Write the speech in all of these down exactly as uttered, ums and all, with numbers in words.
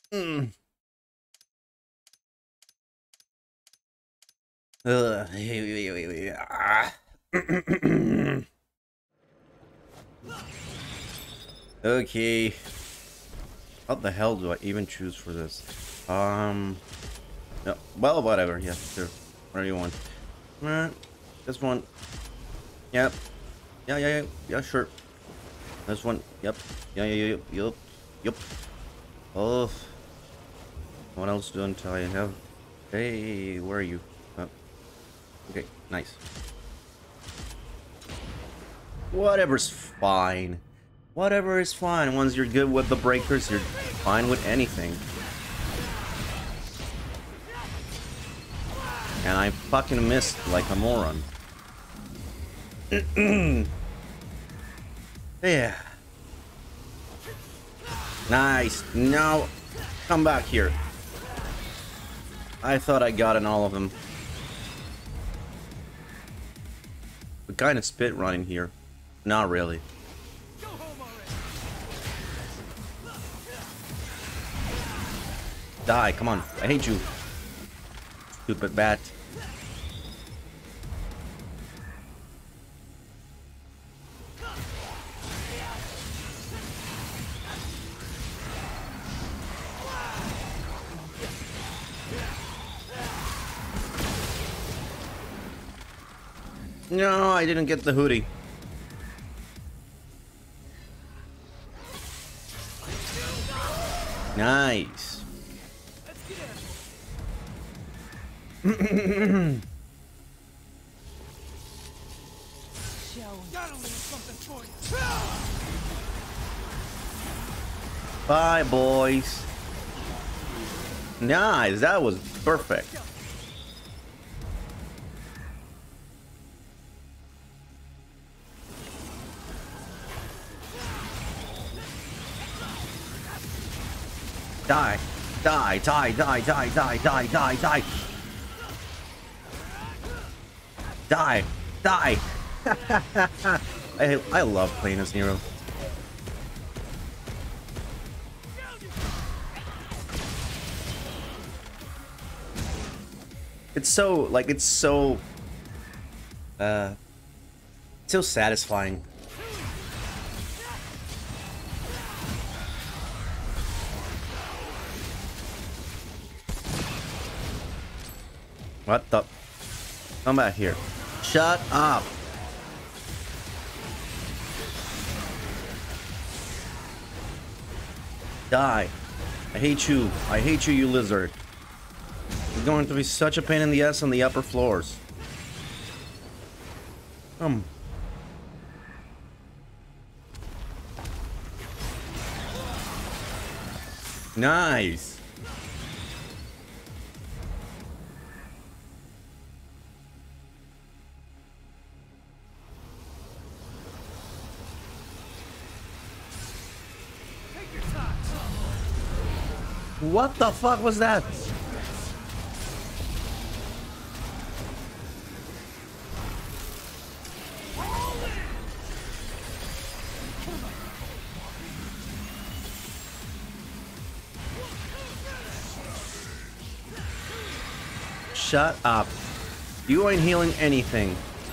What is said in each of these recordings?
Mm. Ugh. Ah. Okay. What the hell do I even choose for this? Um. No. Well, whatever. Yeah, sure. Whatever you want. Alright. This one. Yep. Yeah, yeah, yeah. Yeah, sure. This one. Yep. Yeah, yeah, yeah. Yep. Yep. Oh. What else don't I have? Hey, where are you? Oh. Okay, nice. Whatever's fine. Whatever is fine. Once you're good with the breakers, you're fine with anything. And I fucking missed like a moron. Yeah. Nice. Now, come back here. I thought I got in all of them. We kind of spit running here. Not really. Die, come on. I hate you. Stupid bat. No, I didn't get the hoodie. Nice. Bye, boys. Nice, that was perfect. Die, die, die, die, die, die, die, die, die. Die, die. I, I love playing as Nero. It's so, like, it's so, uh, so satisfying. What the? Come back here. Shut up. Die. I hate you. I hate you, you lizard. You're going to be such a pain in the ass on the upper floors. Um. Nice. What the fuck was that? Shut up. You ain't healing anything.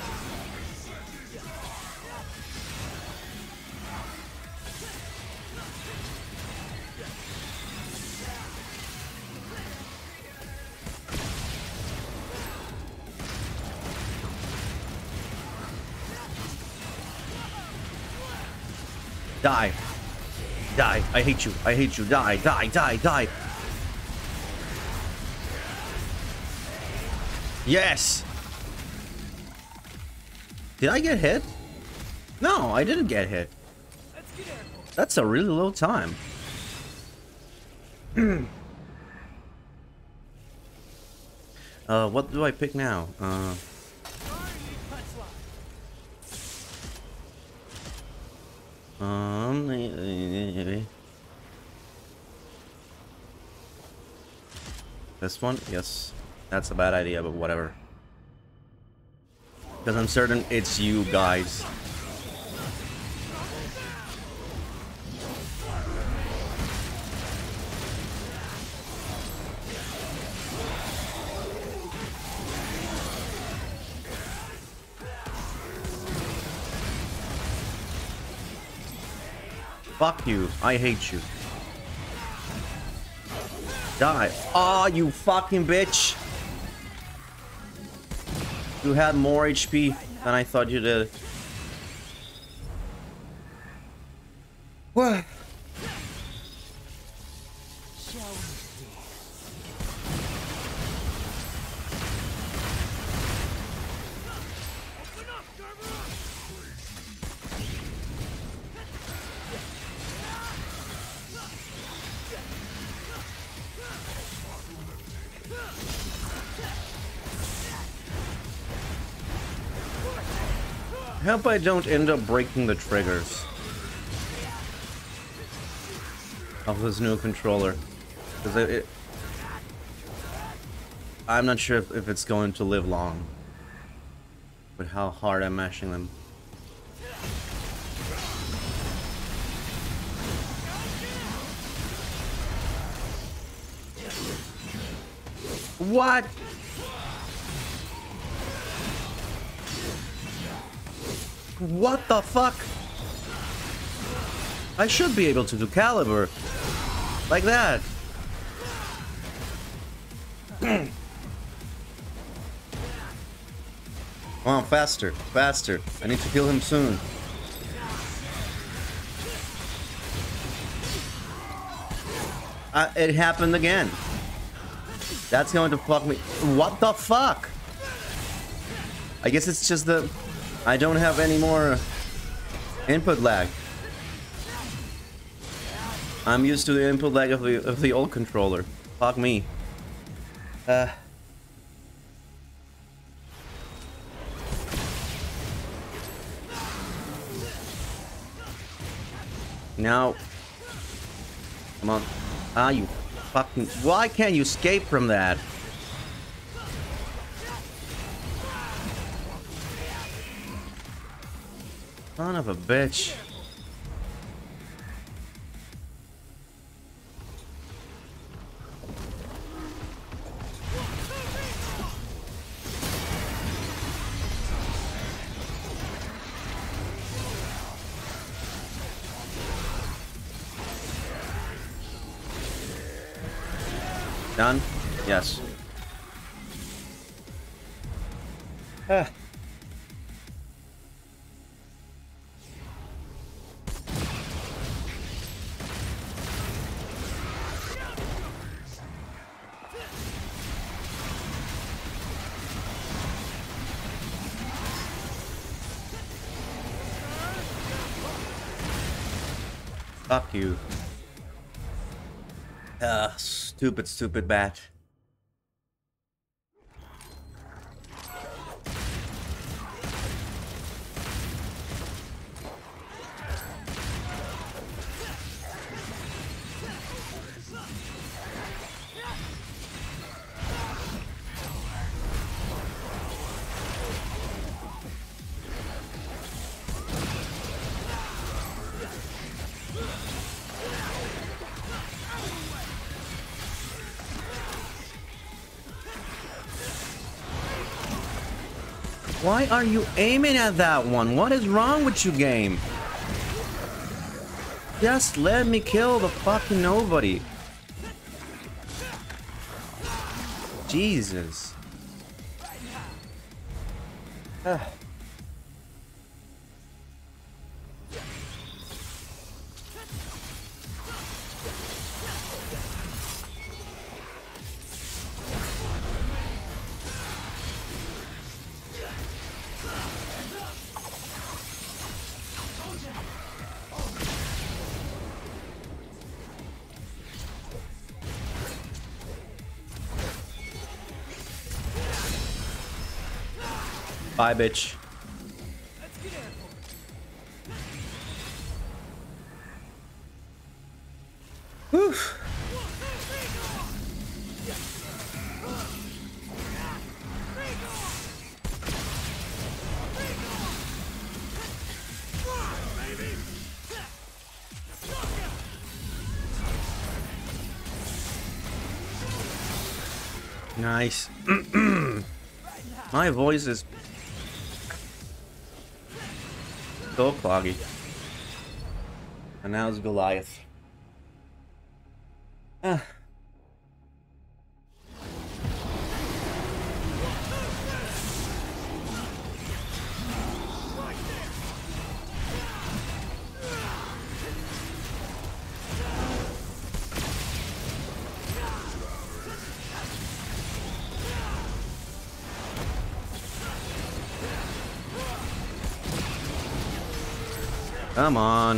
Die. Die. I hate you. I hate you. Die. Die. Die. Die. Yes. Did I get hit? No, I didn't get hit. That's a really low time. uh, what do I pick now? Uh... Um, this one? Yes. That's a bad idea, but whatever. Because I'm certain it's you guys. Fuck you. I hate you. Die. Aw, oh, you fucking bitch. You had more H P than I thought you did. What? I hope I don't end up breaking the triggers of this new controller, because it, it I'm not sure if, if it's going to live long with how hard I'm mashing them. What? What the fuck? I should be able to do caliber like that. Come on, faster, faster. I need to kill him soon. Uh, it happened again. That's going to fuck me. What the fuck? I guess it's just the... I don't have any more input lag. I'm used to the input lag of the of the old controller. Fuck me. Uh. Now. Come on. Ah, you fucking... Why can't you escape from that? Son of a bitch. Done? Yes. Ah. Fuck you. Ah, stupid, stupid bat. Why are you aiming at that one? What is wrong with you, game? Just let me kill the fucking nobody. Jesus. Ah. Bye, bitch. Whew. Nice. My voice is so cloggy. And now it's Goliath. Ah. Come on.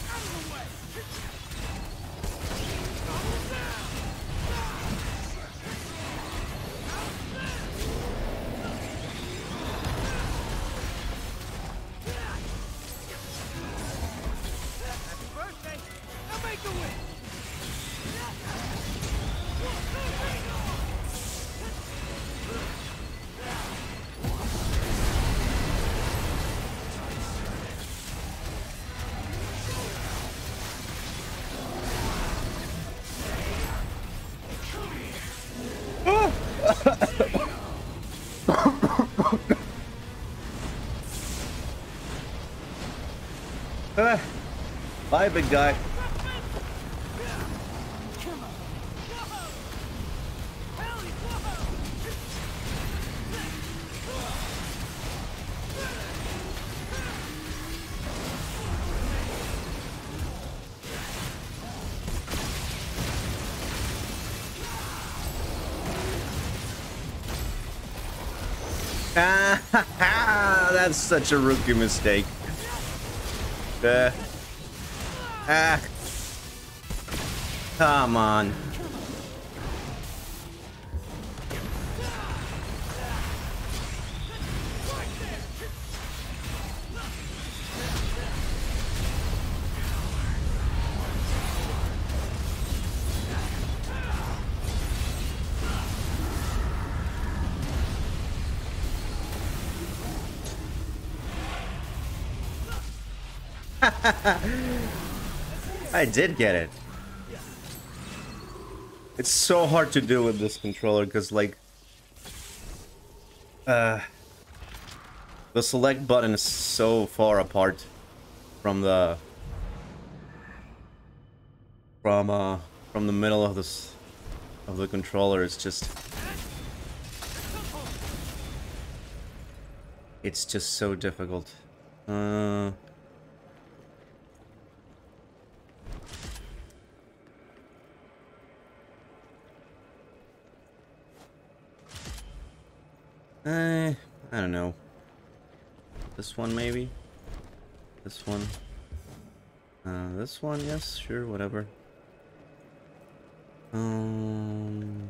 Ah, bye, big guy. Ah, that's such a rookie mistake. Uh, ah, come on. I did get it. It's so hard to do with this controller because, like, uh, the select button is so far apart from the from uh from the middle of this of the controller. It's just it's just so difficult. Uh. Uh, I don't know. This one, maybe? This one? Uh, this one, yes, sure, whatever. Um...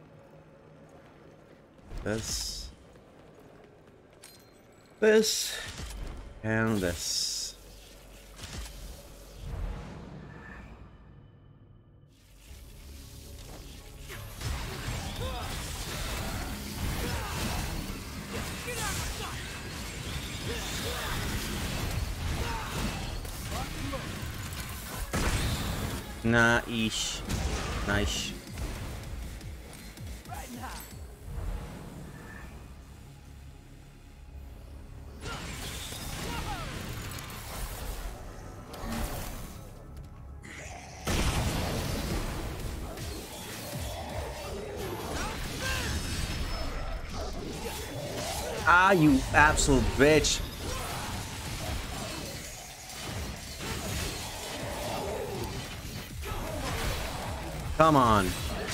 This. This. And this. Nice. Nice. Ah, you absolute bitch. Come on.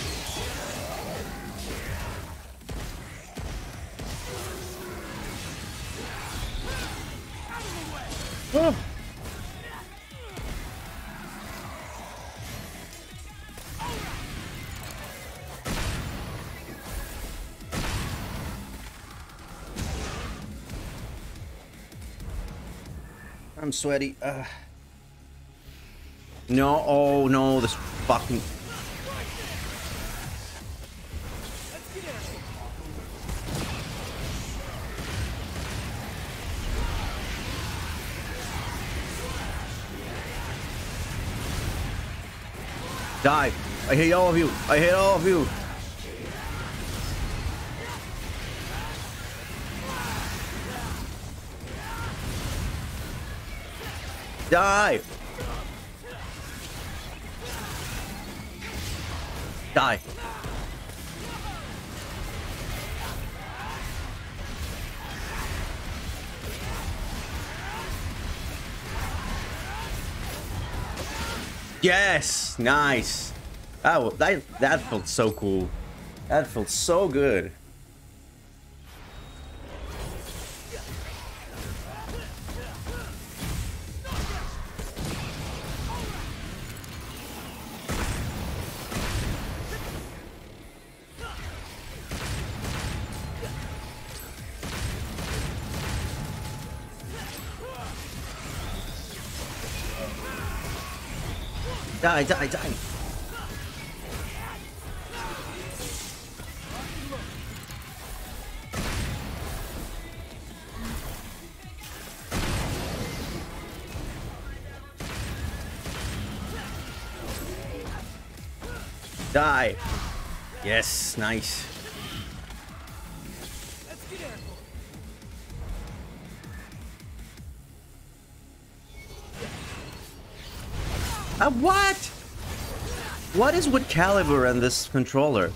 Oh. I'm sweaty. Uh. No, oh no, this fucking... Die. I hate all of you. I hate all of you. Die. Die. Yes, nice. That wa- that that felt so cool. That felt so good. Die, die, die. Die. Yes, nice. Uh, what? What is with Caliber and this controller?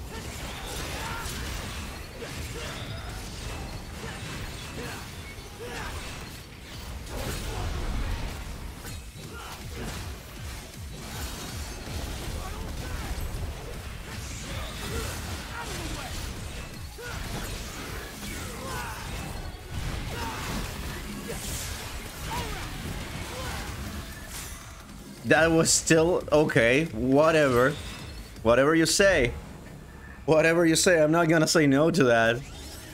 That was still okay. Whatever. Whatever you say. Whatever you say. I'm not gonna say no to that.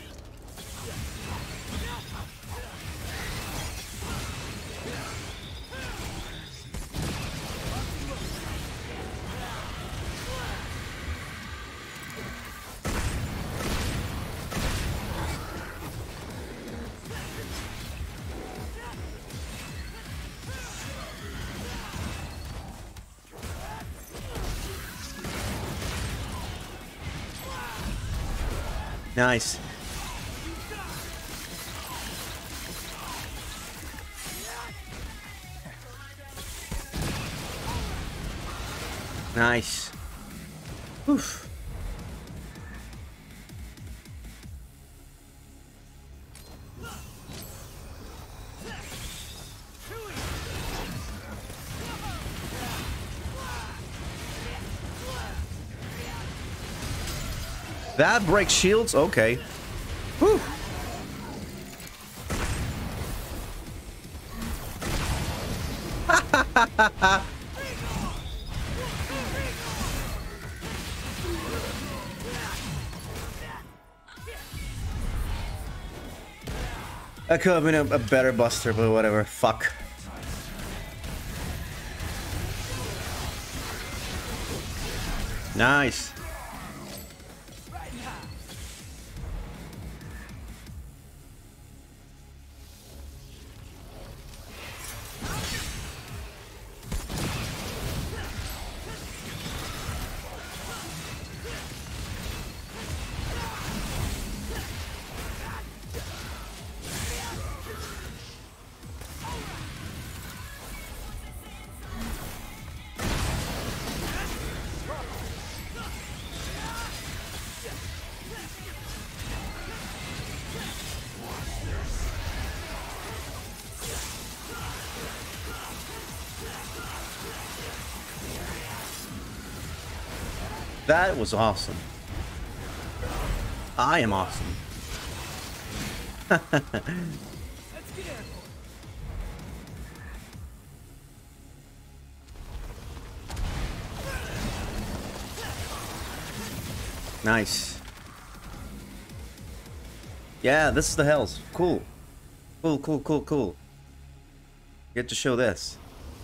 Nice. Nice. Oof. That breaks shields? Okay. Whew. That could have been a, a better buster, but whatever. Fuck. Nice. That was awesome. I am awesome. Nice. Yeah, this is the hells. Cool. Cool, cool, cool, cool. Get to show this.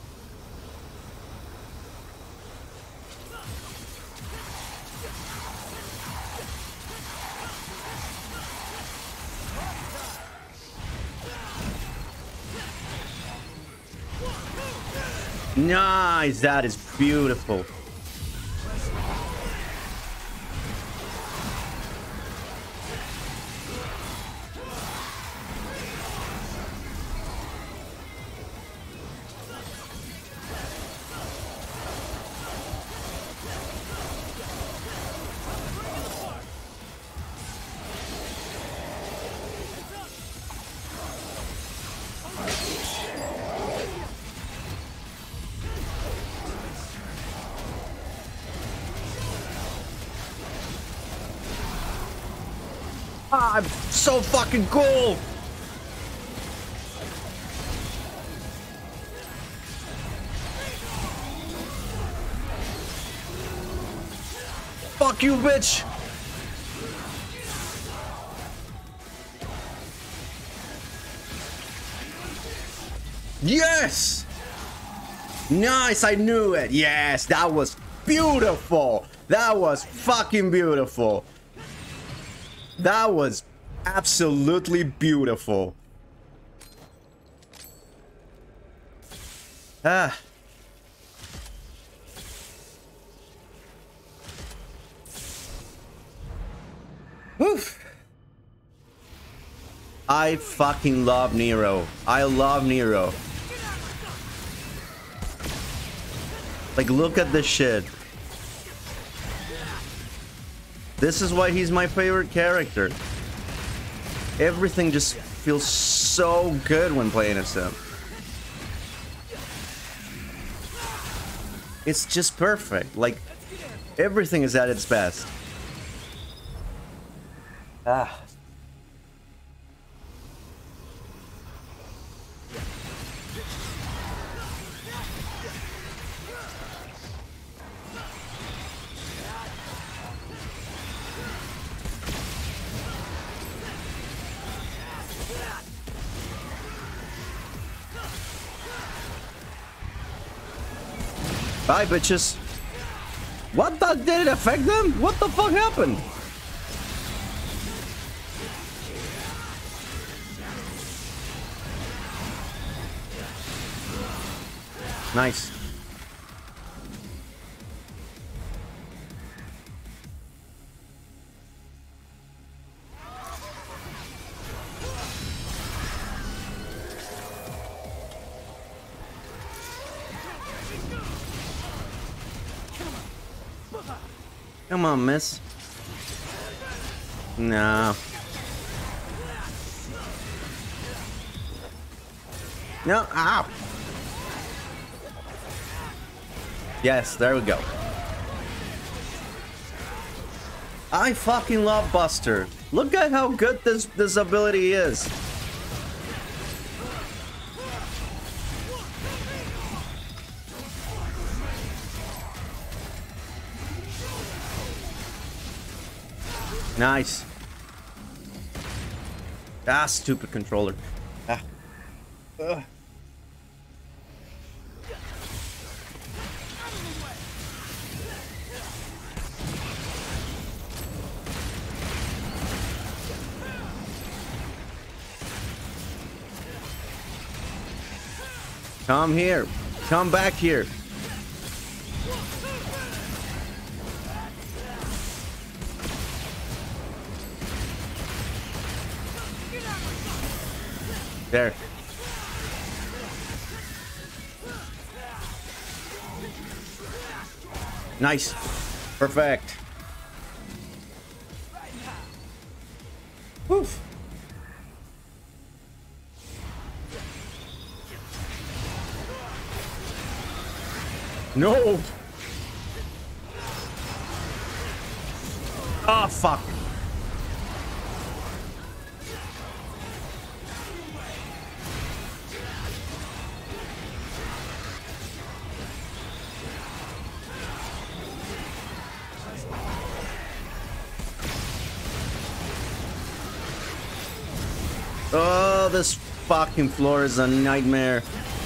Nice, that is beautiful. Ah, I'm so fucking cool. Fuck you, bitch. Yes. Nice, I knew it. Yes, that was beautiful. That was fucking beautiful. That was absolutely beautiful. Ah. Woof. I fucking love Nero. I love Nero. Like, look at this shit. This is why he's my favorite character. Everything just feels so good when playing as him. It's just perfect. Like, everything is at its best. Ah. Bye, bitches. What the? Did it affect them? What the fuck happened? Nice. Come on, miss. No. No, ow. Yes, there we go. I fucking love Buster. Look at how good this, this ability is. Nice. Ah, stupid controller. Ah. Ugh. Come here. Come back here. There. Nice. Perfect. Woof. No. Oh, fuck. Oh, this fucking floor is a nightmare.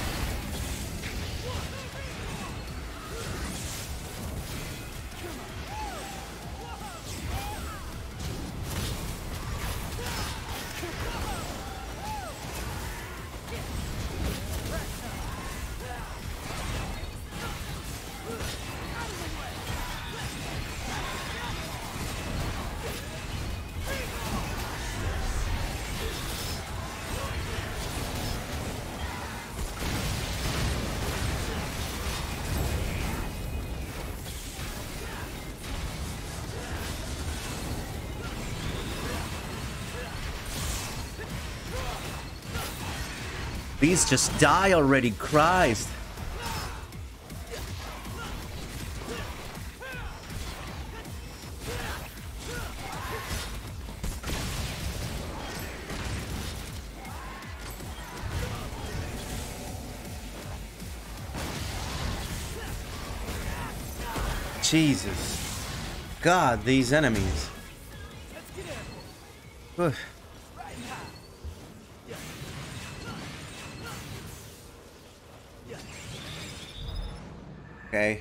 Please just die already, Christ. Jesus. God, these enemies. Ugh. Okay.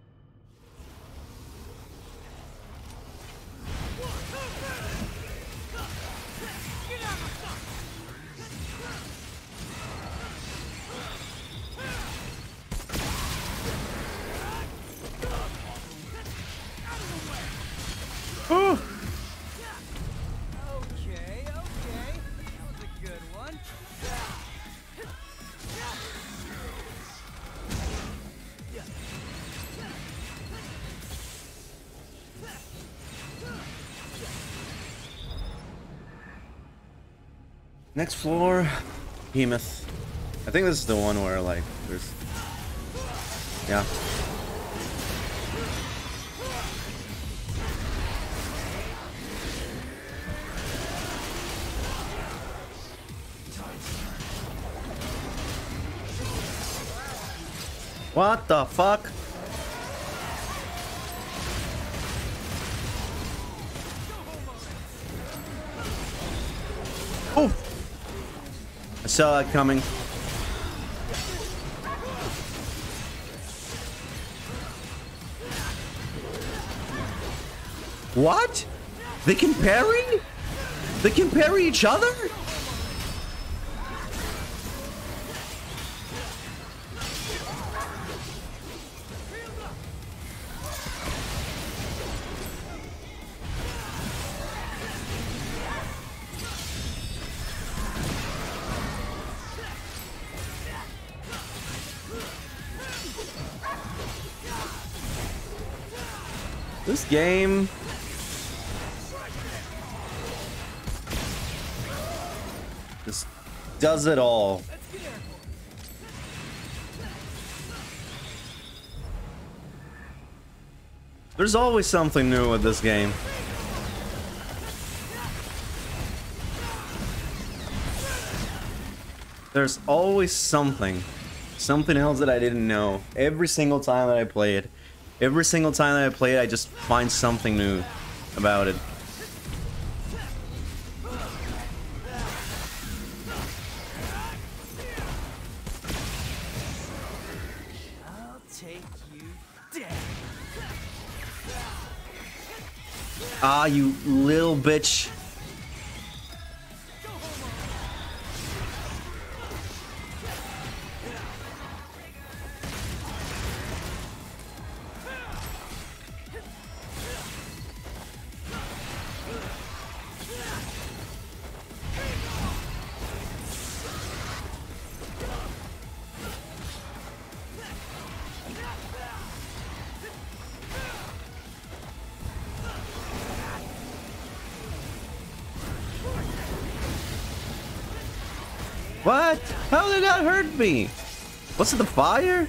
Ooh. Okay, okay. That was a good one. Next floor, Behemoth. I think this is the one where like there's, yeah. What the fuck? Oh! I saw that coming. What? They can parry? They can parry each other? This game just does it all. There's always something new with this game. There's always something. Something else that I didn't know. Every single time that I play it. Every single time that I play it, I just find something new about it. I'll take you down. Ah, you little bitch. What? How did that hurt me? What's it, the fire?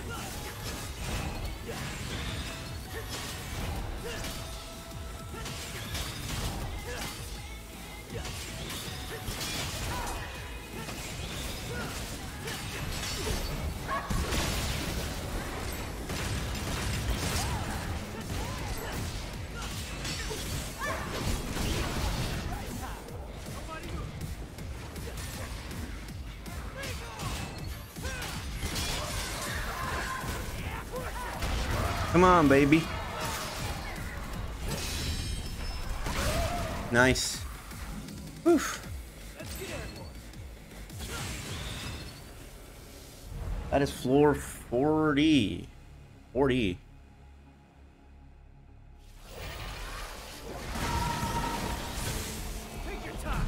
Come on, baby. Nice. Oof. That is floor forty. forty. Take your time.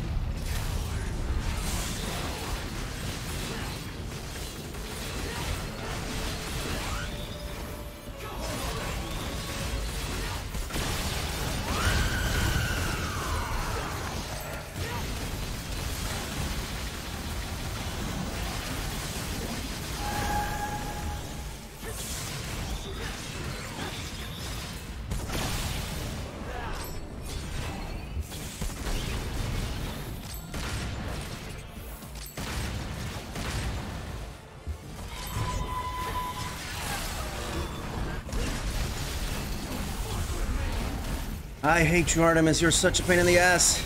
I hate you, Artemis. You're such a pain in the ass.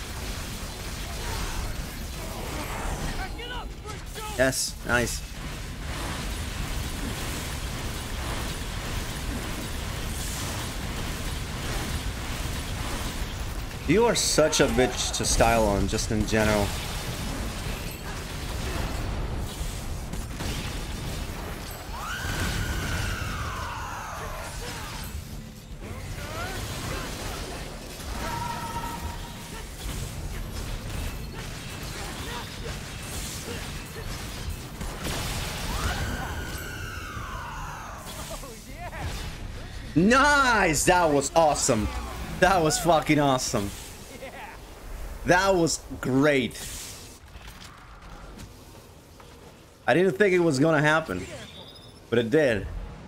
Yes, nice. You are such a bitch to style on, just in general. Nice! That was awesome. That was fucking awesome. That was great. I didn't think it was gonna happen, but it did.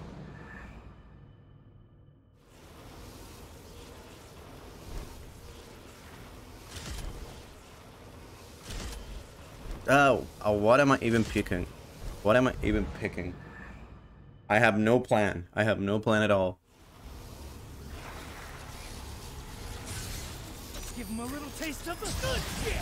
Oh, uh, what am I even picking? What am I even picking? I have no plan. I have no plan at all. Give him a little taste of the good shit.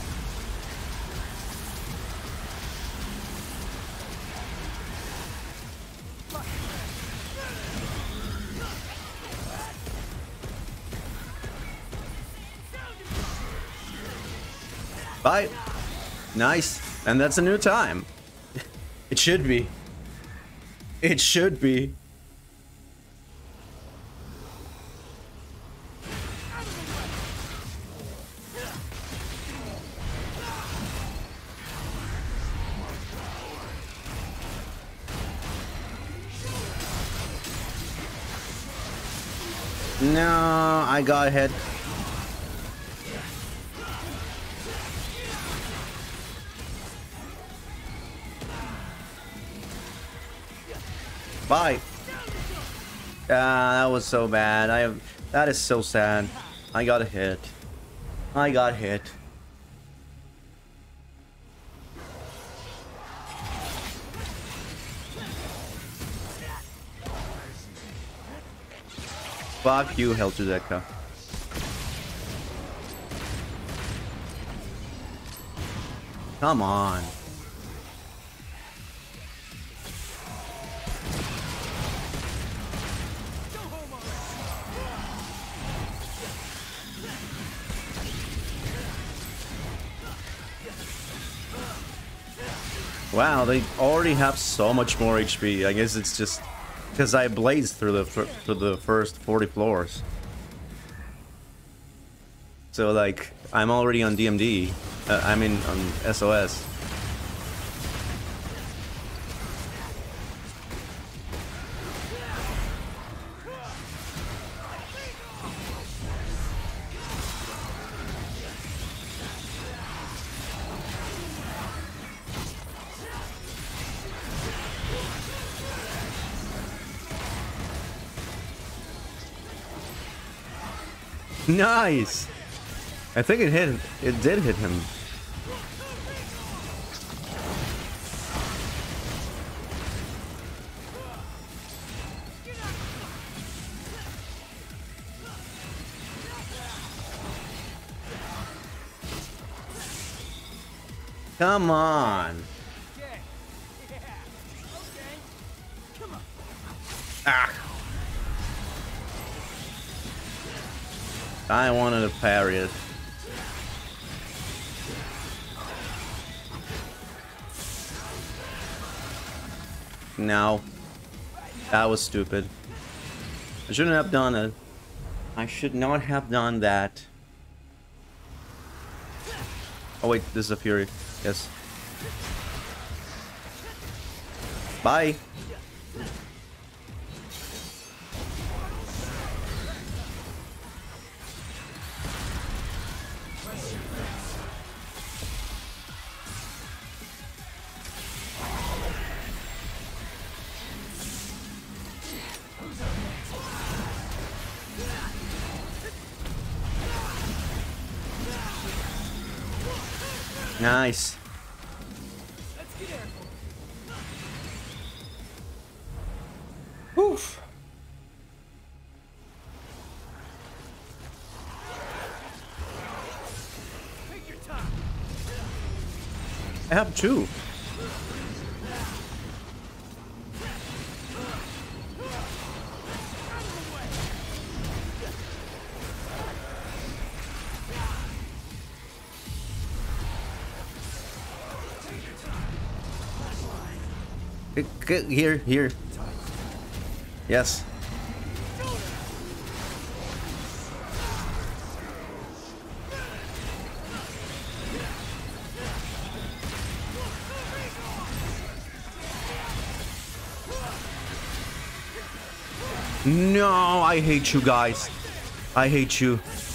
Bye. Nice. And that's a new time. It should be. It should be. No, I got hit. Bye. Ah, that was so bad. I have. That is so sad. I got hit. I got hit. Fuck you, Heltudeka. Come on. Wow, they already have so much more H P. I guess it's just because I blazed through the through the first forty floors. So like, I'm already on D M D. Uh, I mean on S O S. Nice. I think it hit. It did hit him. Come on. Ah. I wanted to parry it. No. That was stupid. I shouldn't have done it. I should not have done that. Oh wait, this is a Fury. Yes. Bye. Nice. Oof. I have two. Here, here. Yes. No, I hate you guys. I hate you.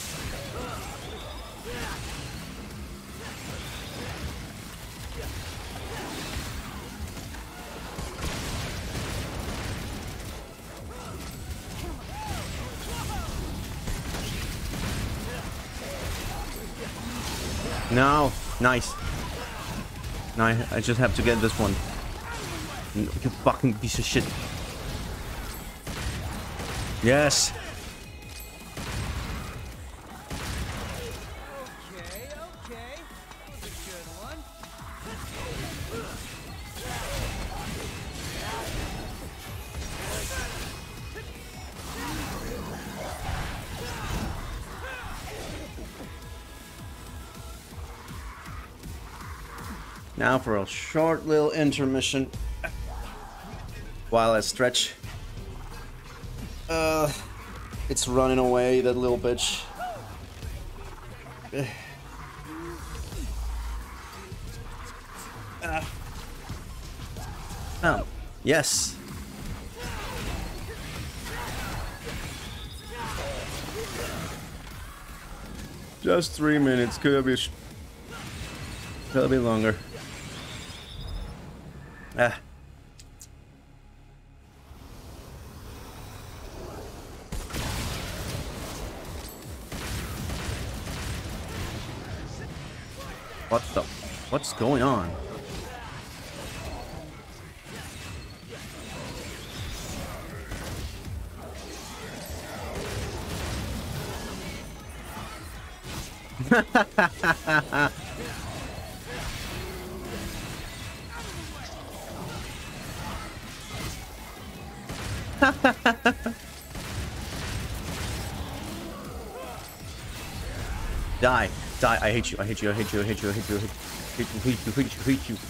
No, nice. No, I, I just have to get this one. You fucking piece of shit. Yes. Okay, okay. That was a good one. Now for a short little intermission while I stretch. Uh, it's running away, that little bitch. Uh. Oh, yes. Just three minutes. Could be, sh could be longer. Ah. What the? What's going on? Die. Die. I hate you. I hate you. I hate you. I hate you. I hate you. I hate you. Hate you. Hate you. Hate you. Hate you.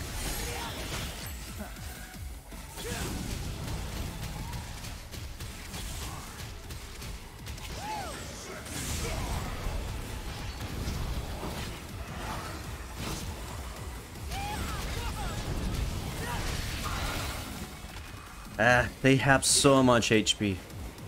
Ah, they have so much H P.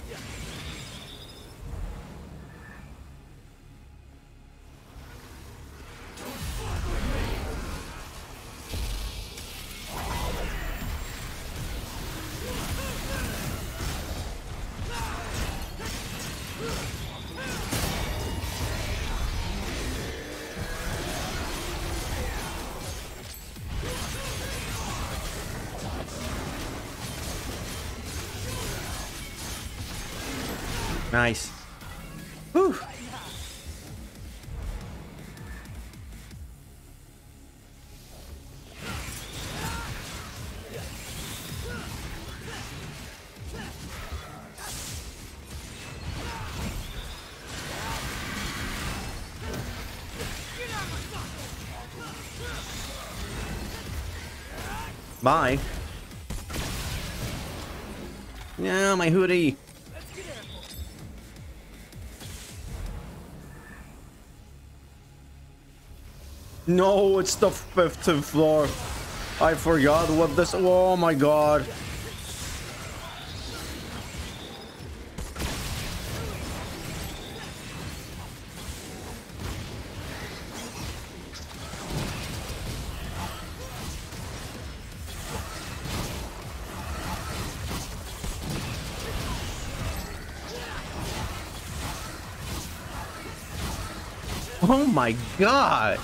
Nice. Whew. Bye. Yeah, my hoodie. No, it's the fifteenth floor. I forgot what this. Oh my god. Oh my god.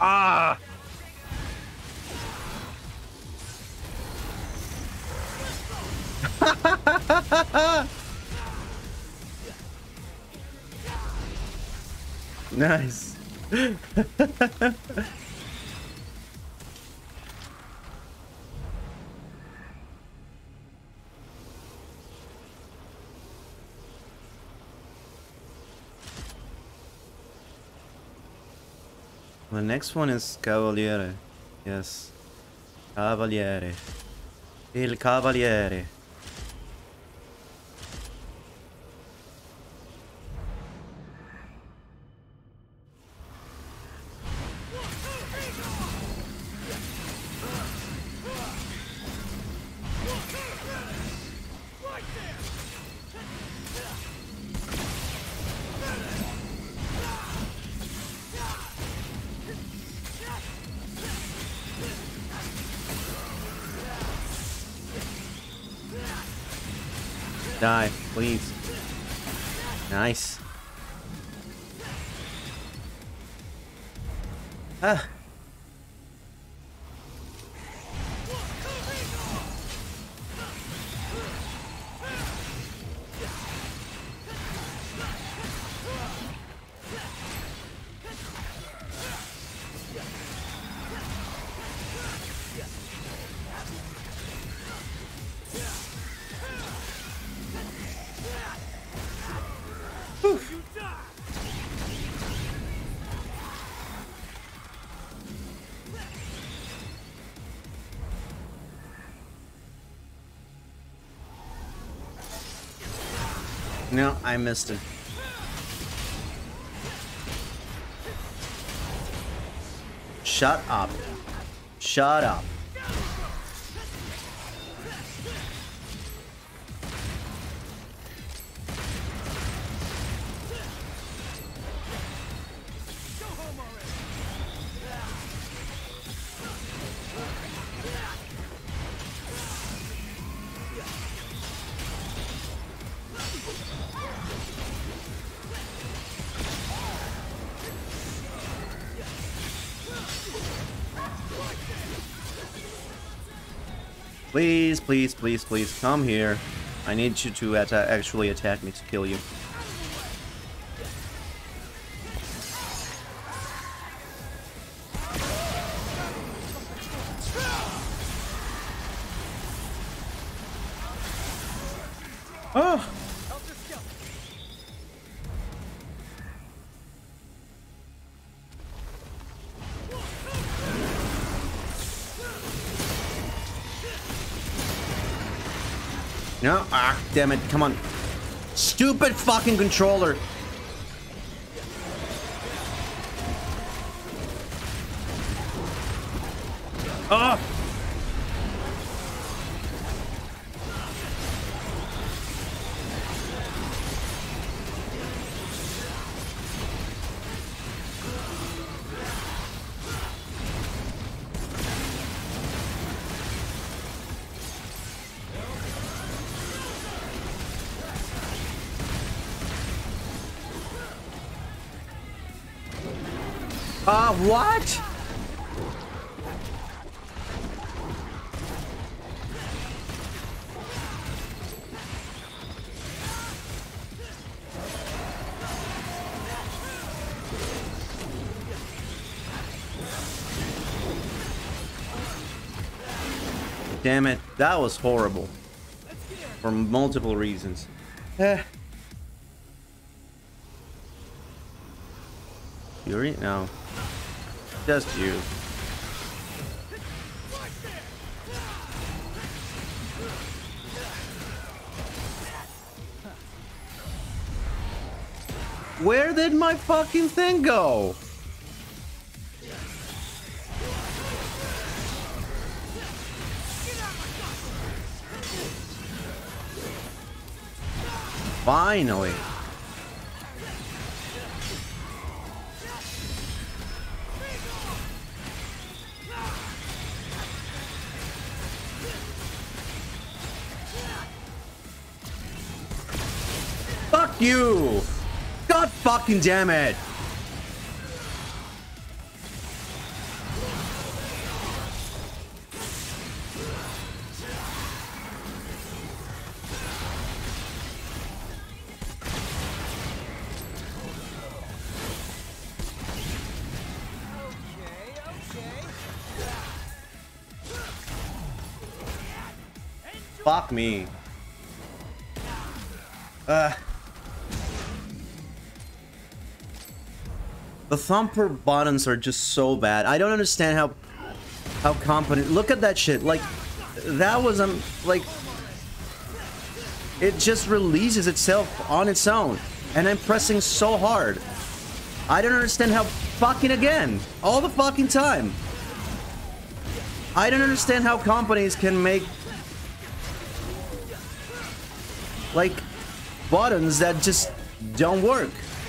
Ah! Nice. The next one is Cavaliere. Yes. Cavaliere. Il Cavaliere. Die, please. Nice. Ah. No, I missed it. Shut up. Shut up. Please, please, please, please, come here. I need you to atta actually attack me to kill you. Oh! No, ah, damn it, come on. Stupid fucking controller. Oh! Uh, what? Damn it, that was horrible. For multiple reasons. Eh. Fury? No. Just you. Where did my fucking thing go? Finally. Fuck you! God fucking damn it! Fuck me. Uh, the thumper buttons are just so bad. I don't understand how how competent. Look at that shit. Like that was um like it just releases itself on its own, and I'm pressing so hard. I don't understand how fucking again all the fucking time. I don't understand how companies can make like buttons that just don't work.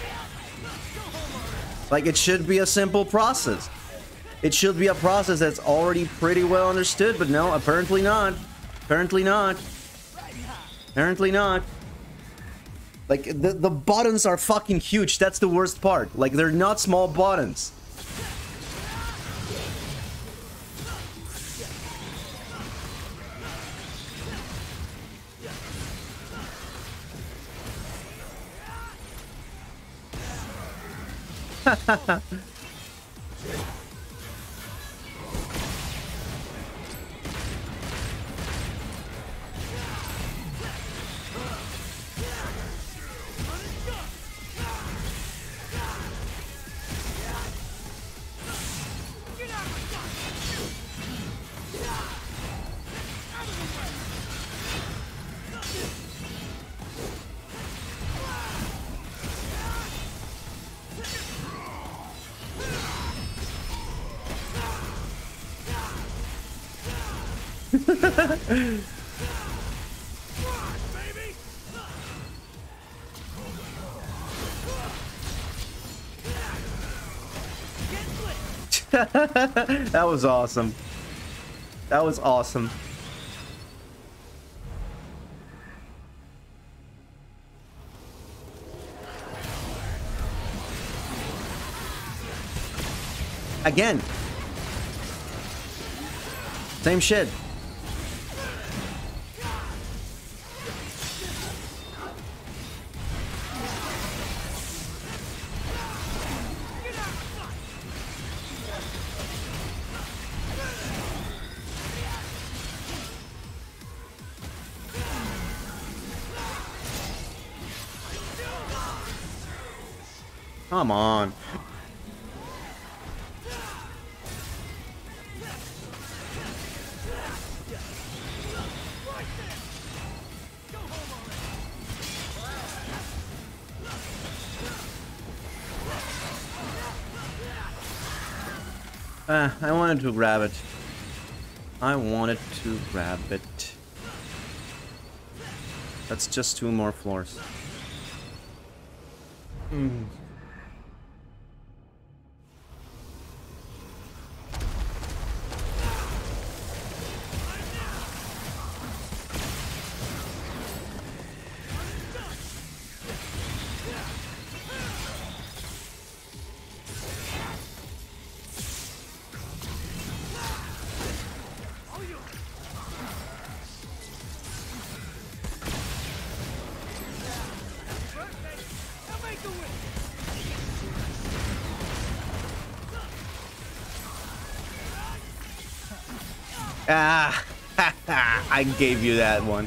Like it should be a simple process. It should be a process that's already pretty well understood, but no, apparently not. Apparently not. Apparently not. Like the the buttons are fucking huge. That's the worst part. Like they're not small buttons. That was awesome. That was awesome. Again. Same shit. Come on. Uh, I wanted to grab it. I wanted to grab it. That's just two more floors. Hmm. Ah, I gave you that one.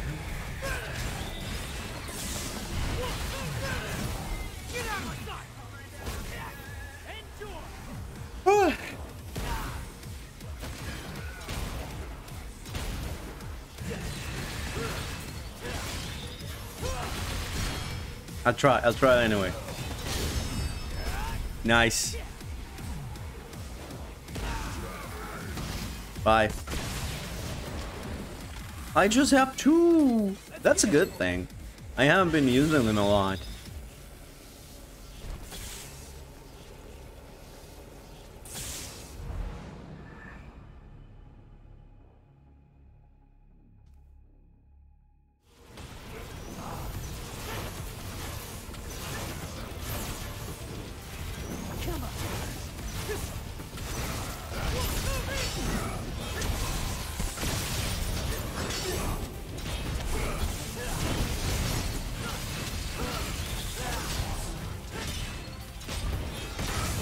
I'll try. I'll try anyway. Nice. Bye. I just have two. That's a good thing. I haven't been using them a lot.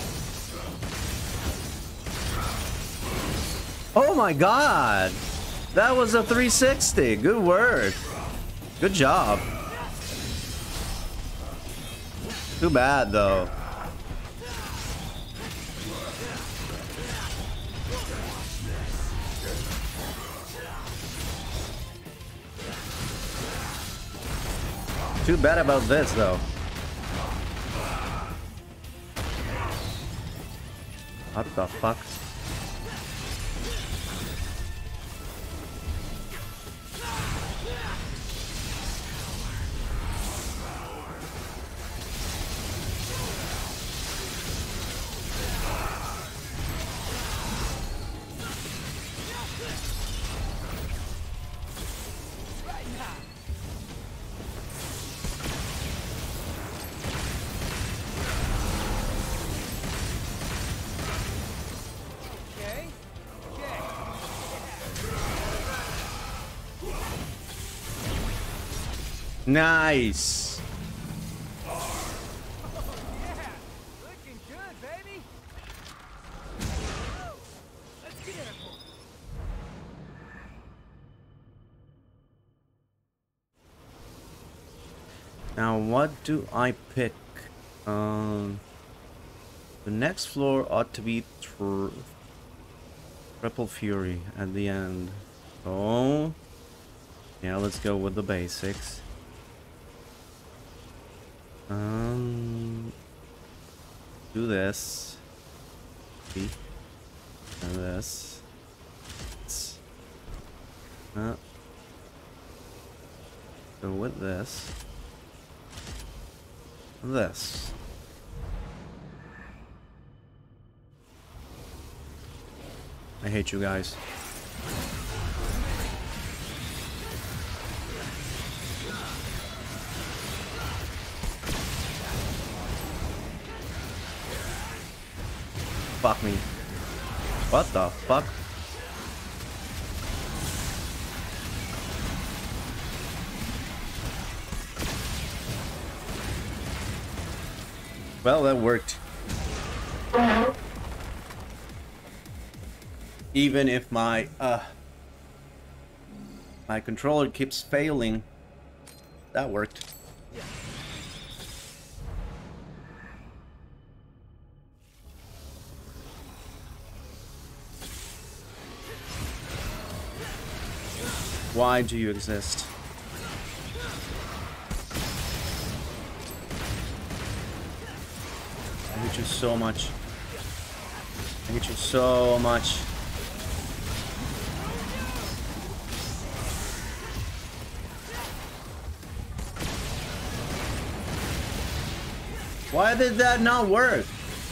Oh my god! That was a three sixty. Good word. Good job. Too bad though. Too bad about this though. What the fuck? Nice. Oh, yeah. Looking good, baby. Let's get it. Now what do I pick? Um, the next floor ought to be tr Triple Fury at the end. So yeah, let's go with the basics. Um, do this. See? And this. It's, uh, go with this. This. I hate you guys. Fuck me. What the fuck? Well, that worked. Even if my uh my controller keeps failing, that worked. Why do you exist? I hate you so much. I hate you so much. Why did that not work?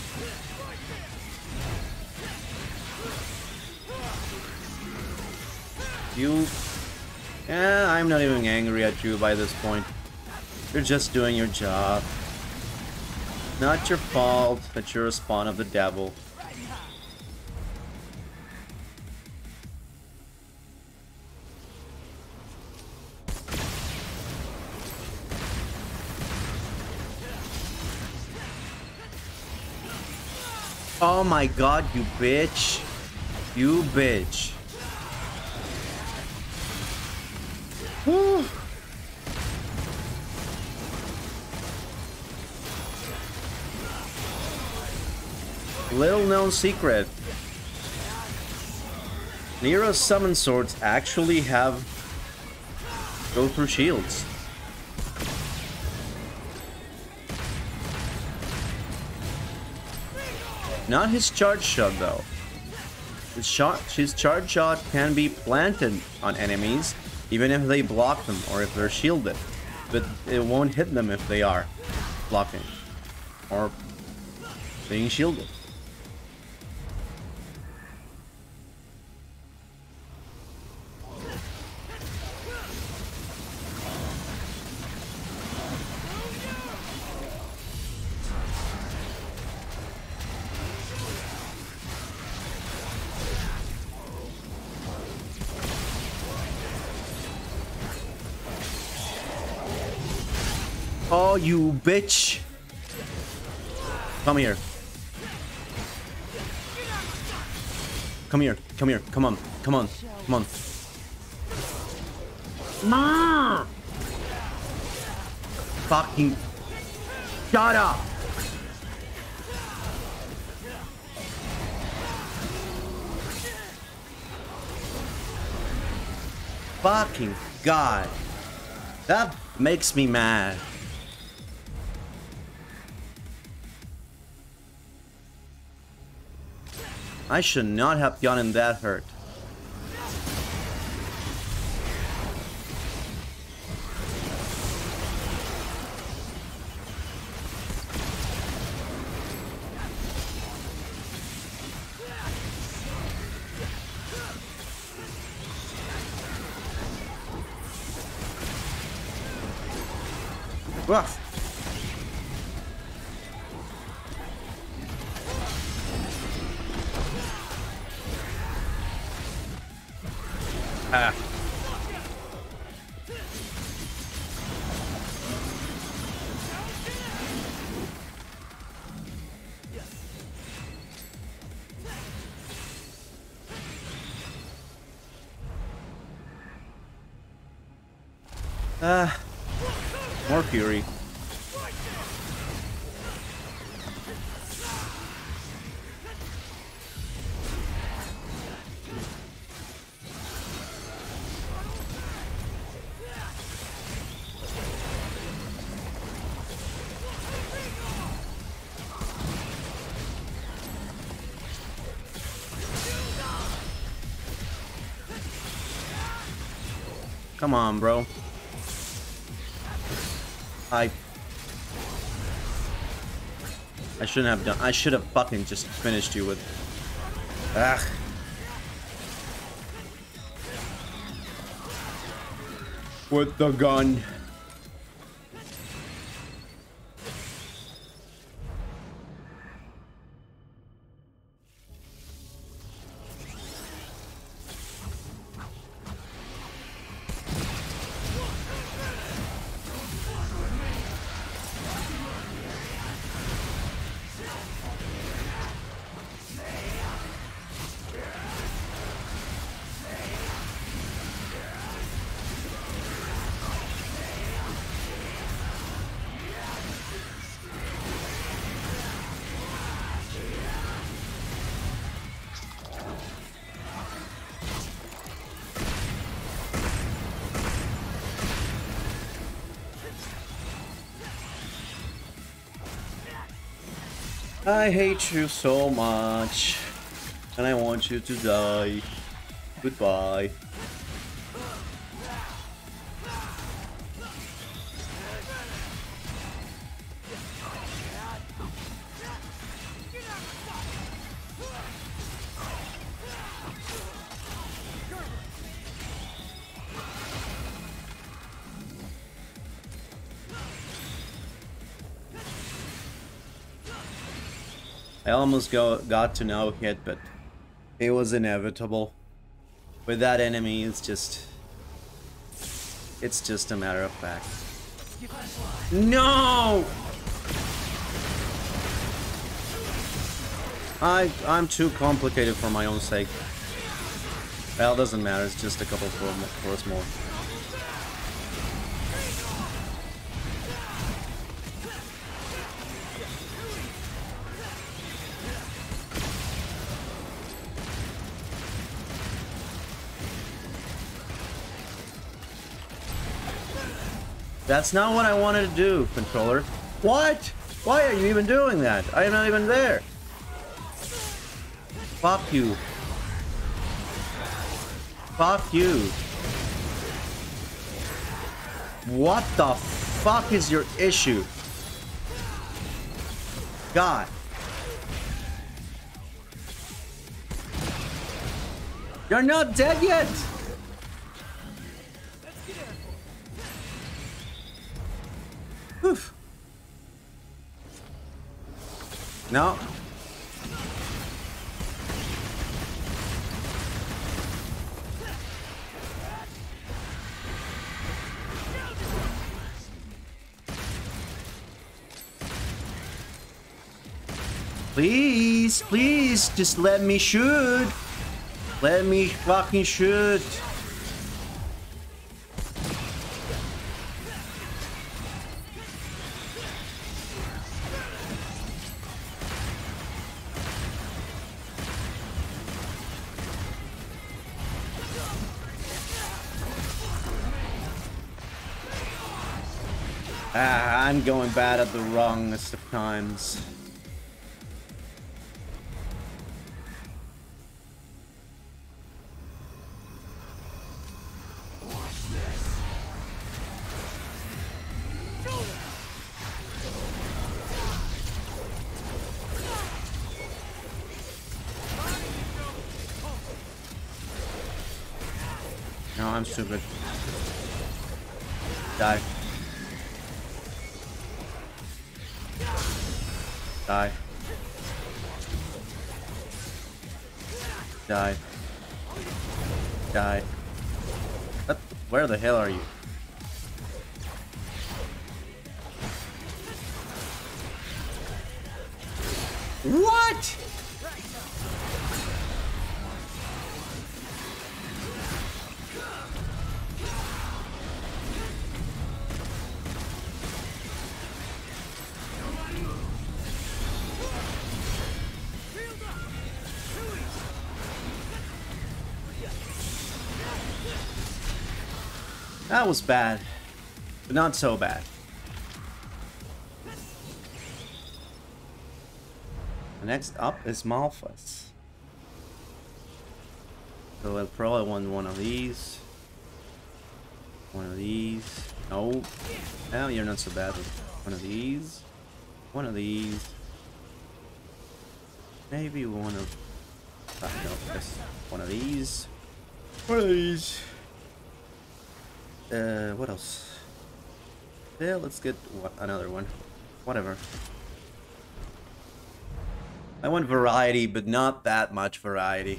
You... Yeah, I'm not even angry at you by this point. You're just doing your job. Not your fault that you're a spawn of the devil. Oh my god, you bitch. You bitch. Whew. Little known secret. Nero's summon swords actually have go through shields. Not his charge shot though. His shot, his charge shot can be planted on enemies even if they block them or if they're shielded, but it won't hit them if they are blocking or being shielded. Oh, you bitch. Come here. Come here. Come here. Come on. Come on. Come on. Ma! Fucking shut up. Fucking God. That makes me mad. I should not have gotten that hurt. Rough. Ah. Ah. More fury. Come on, bro. I I shouldn't have done. I should have fucking just finished you with. Ugh. With the gun. I hate you so much, and I want you to die. Goodbye. I almost go, got to no hit, but it was inevitable. With that enemy, it's just... It's just a matter of fact. No! I, I'm too complicated for my own sake. Well, it doesn't matter, it's just a couple for us more. That's not what I wanted to do, controller. What? Why are you even doing that? I am not even there. Fuck you. Fuck you. What the fuck is your issue? God. You're not dead yet. Oof. No. Please, please, just let me shoot. Let me fucking shoot. Ah, I'm going bad at the wrongest of times. No, I'm stupid. Die. Die. Die. Die. What? Where the hell are you? What? That was bad, but not so bad. The next up is Malphas. So I'll probably want one of these. One of these. No. Well, you're not so bad with one of these. One of these. Maybe one of... Uh, no, just one of these. One of these. Uh, what else? Yeah, let's get what, another one. Whatever. I want variety, but not that much variety.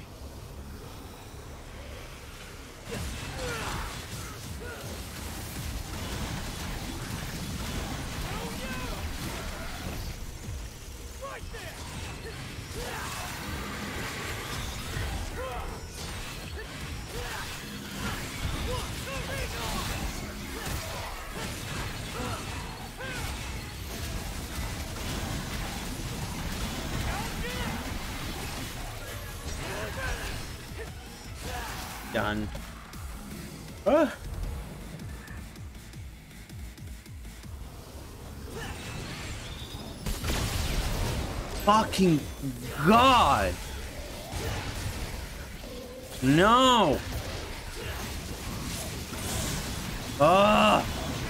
Done. Ah. Fucking God! No! Ah!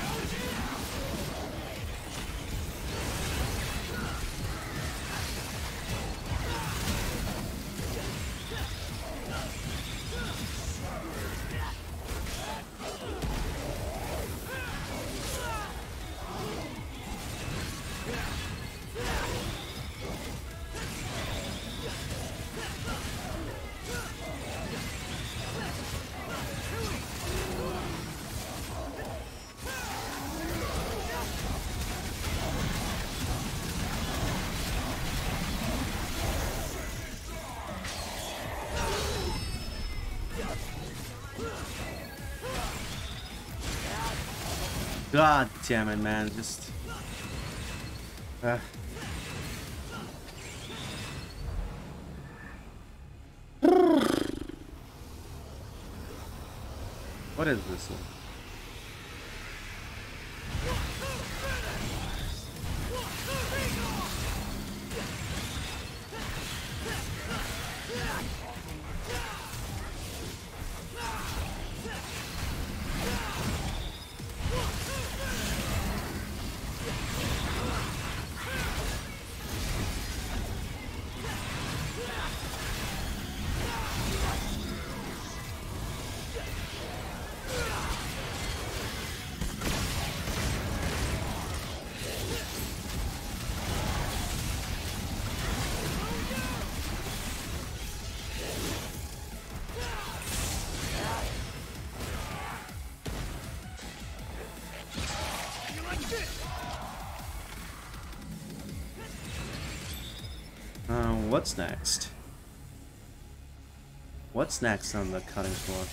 God damn it, man. Just... Uh. What is this one? Uh, what's next? What's next on the cutting floor?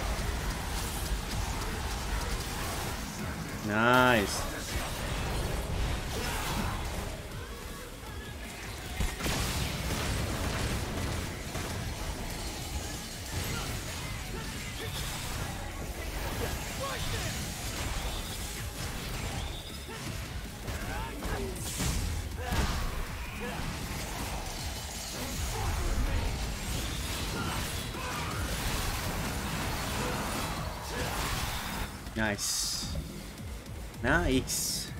Nice. Nice. Nice.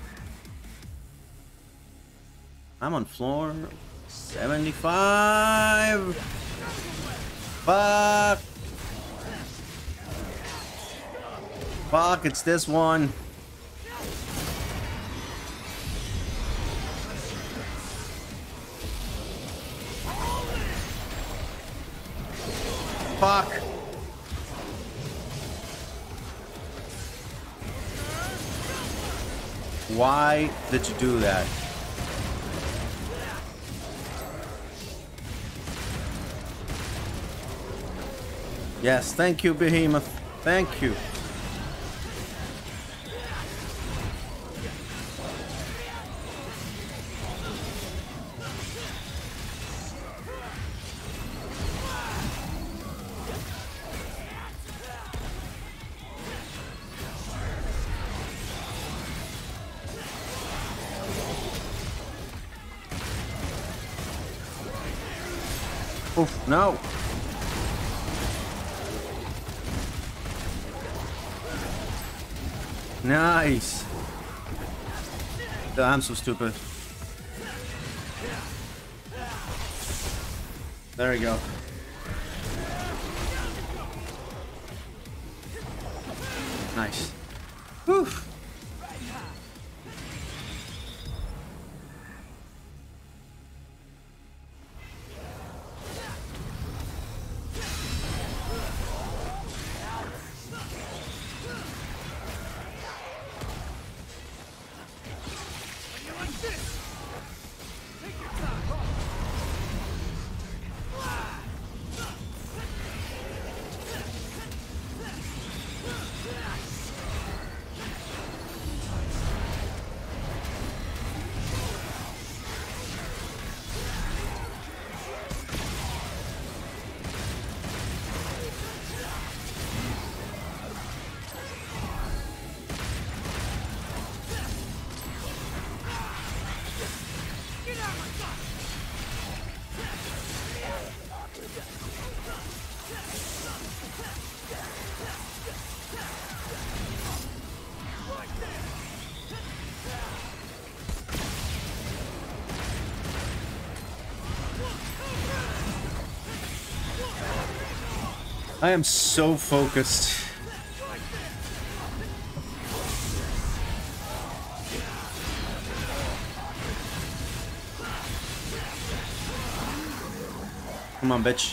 I'm on floor seventy-five. Fuck. Fuck, it's this one. Fuck. Why did you do that? Yes, thank you, Behemoth. Thank you. Oof, no. Nice. Oh, I'm so stupid. There we go. Nice. Whew. I am so focused. Come on, bitch.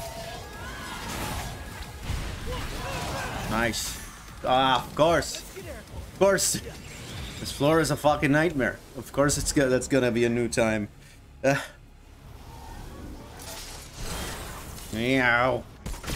Nice. Ah, of course. Of course. This floor is a fucking nightmare. Of course it's good. That's gonna be a new time. Uh. Meow.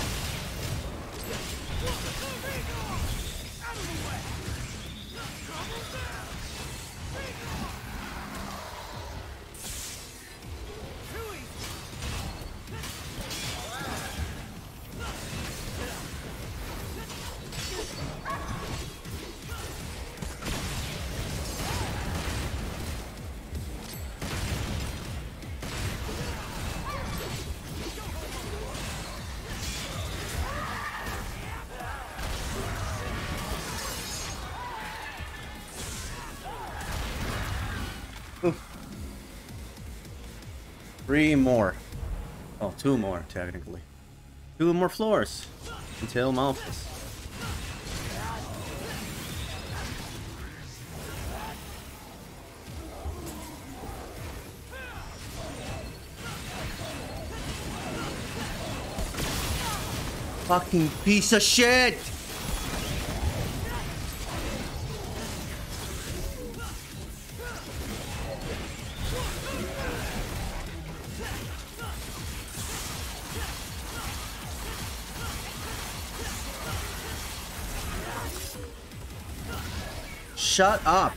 Three more. Oh, two more, technically. Two more floors until Malphas. Fucking piece of shit! Shut up.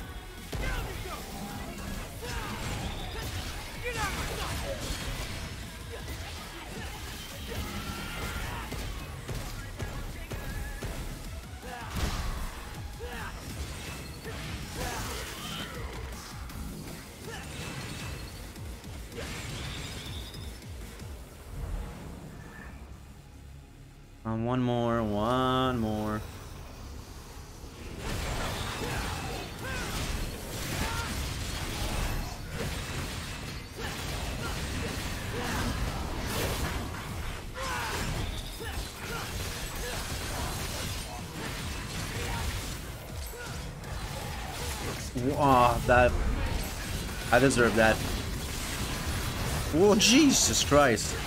Um, one more, one more. Wow, that... I deserve that. Oh, Jesus Christ.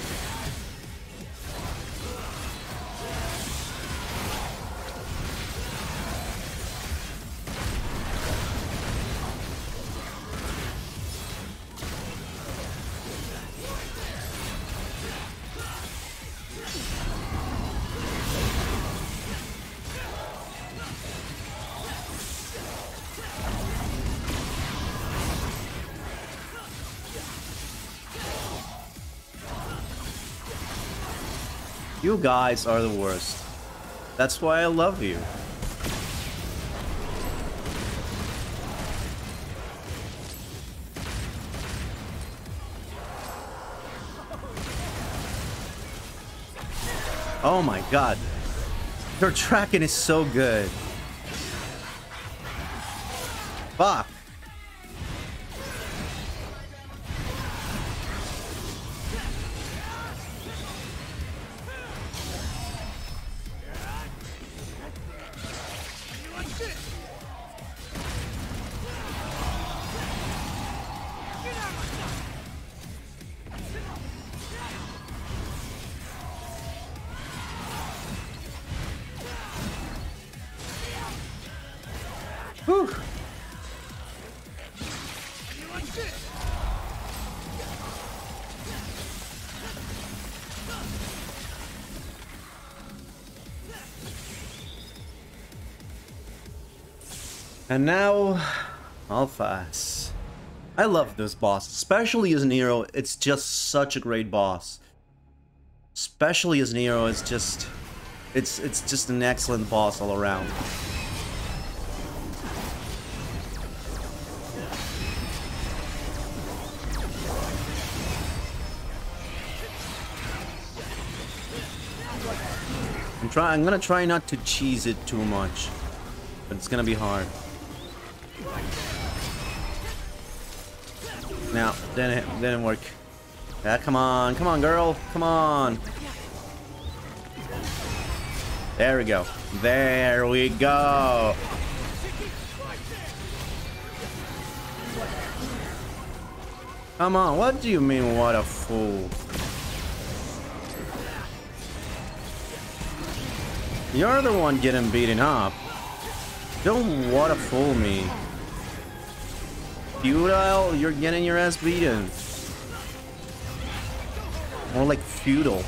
You guys are the worst. That's why I love you. Oh my god. Their tracking is so good. Fuck. Whew. And now, Alphas. I love this boss, especially as Nero. It's just such a great boss. Especially as Nero, it's just, it's it's just an excellent boss all around. I'm trying. I'm gonna try not to cheese it too much, but it's gonna be hard. Now, didn't didn't work. Yeah, come on, come on, girl, come on. There we go. There we go. Come on. What do you mean? What a fool. You're the one getting beaten up. Don't what a fool me. Feudal, you're getting your ass beaten. More like feudal.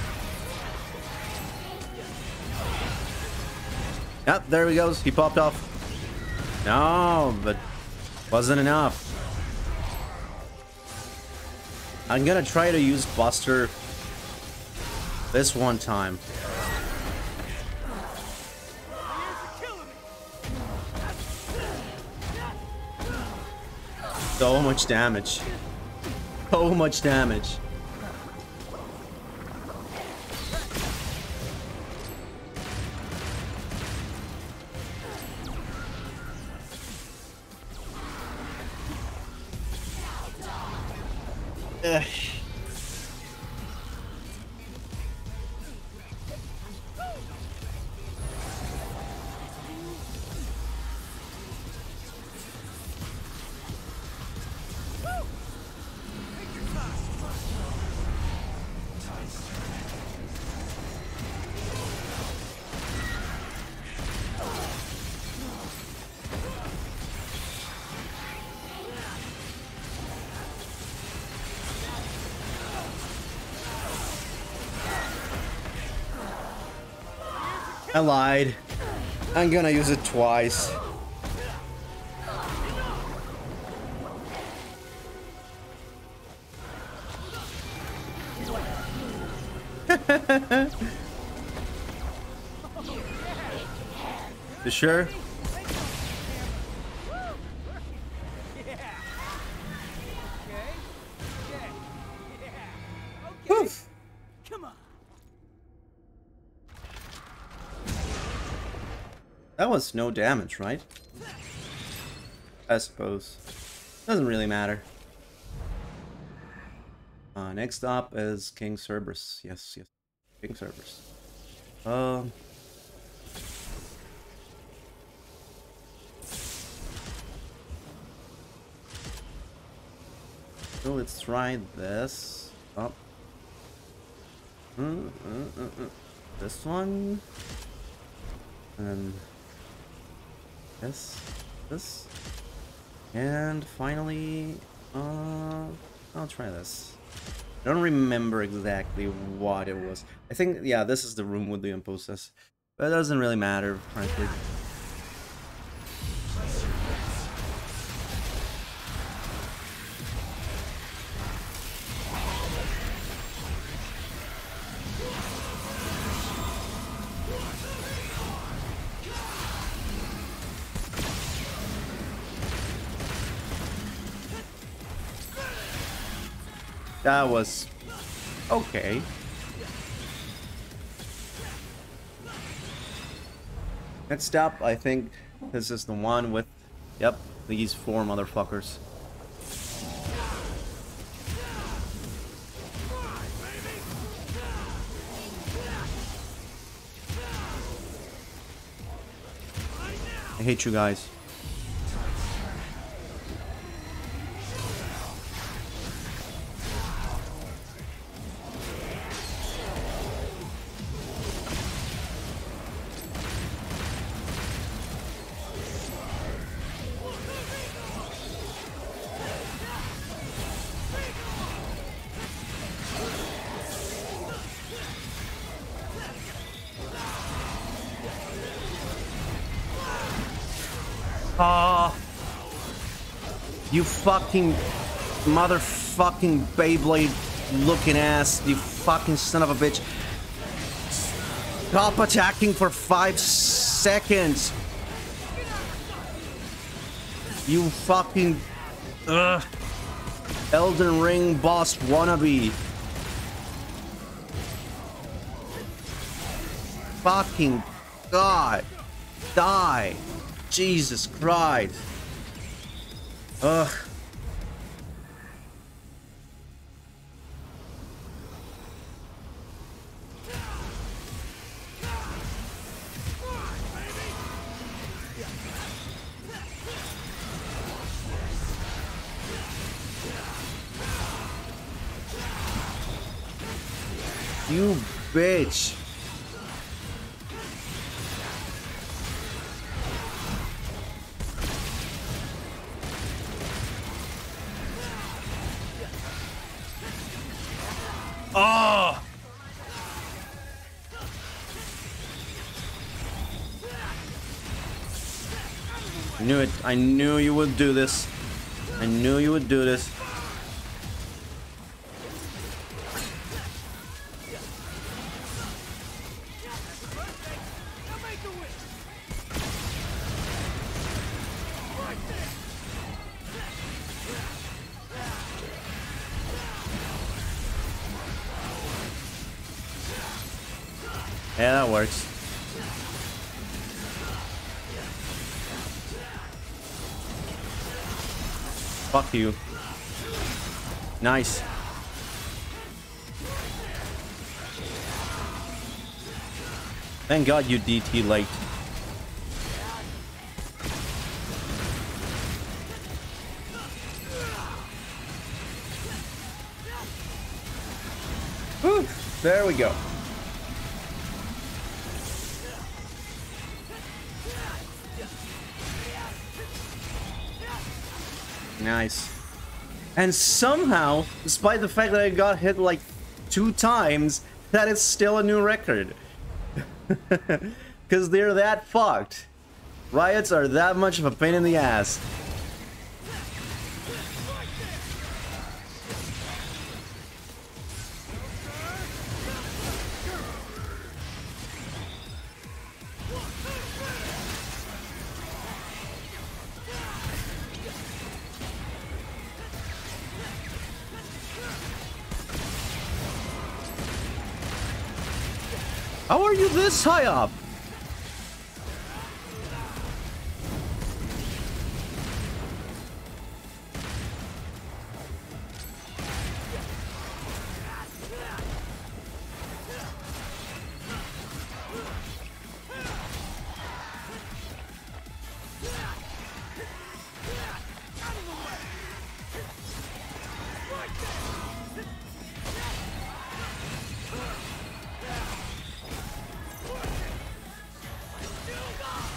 Yep, there he goes. He popped off. No, but wasn't enough. I'm gonna try to use Buster this one time. So much damage. So much damage. Ugh. I lied. I'm gonna use it twice. You sure? Oof. Come on. That was no damage, right? I suppose. Doesn't really matter. Uh, next up is King Cerberus. Yes, yes. King Cerberus. Um... So let's try this. Up. Oh. Mm, mm, mm, mm. This one. And this. This. And finally, uh, I'll try this. I don't remember exactly what it was. I think, yeah, this is the room with the impulses. But it doesn't really matter, frankly. That was okay. Next up, I think this is the one with, yep, these four motherfuckers. I hate you guys. Ah, you fucking motherfucking Beyblade looking ass, you fucking son of a bitch. Stop attacking for five seconds. You fucking ugh. Elden Ring boss wannabe. Fucking God. Die. Jesus Christ. Ugh. You bitch. Oh! I knew it. I knew you would do this. I knew you would do this. Yeah, that works. Fuck you. Nice. Thank God you D T late. Whew, there we go. Nice. And somehow, despite the fact that I got hit like two times, that is still a new record. Because they're that fucked. Riots are that much of a pain in the ass. How are you this high up?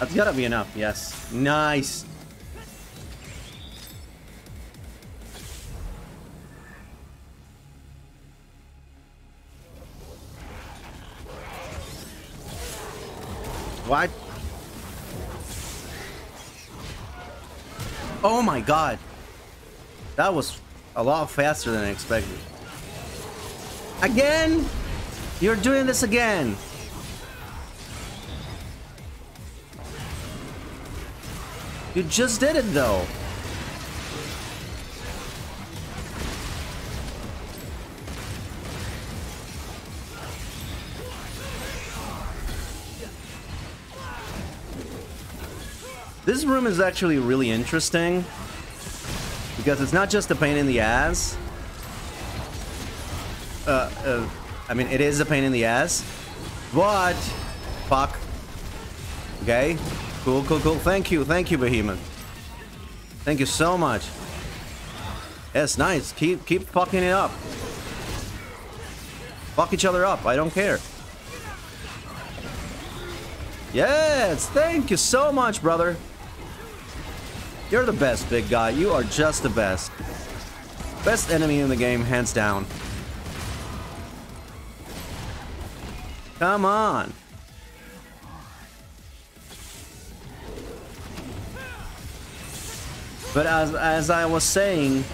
That's gotta be enough. Yes. Nice. What? Oh my god. That was a lot faster than I expected. Again? You're doing this again. You just did it though. This room is actually really interesting because it's not just a pain in the ass. Uh, uh, I mean, it is a pain in the ass, but fuck. Okay, cool, cool, cool. Thank you, thank you, Behemoth. Thank you so much. Yes, nice. Keep, keep fucking it up. Fuck each other up. I don't care. Yes, thank you so much, brother. You're the best, big guy. You are just the best. Best enemy in the game, hands down. Come on. But as, as I was saying...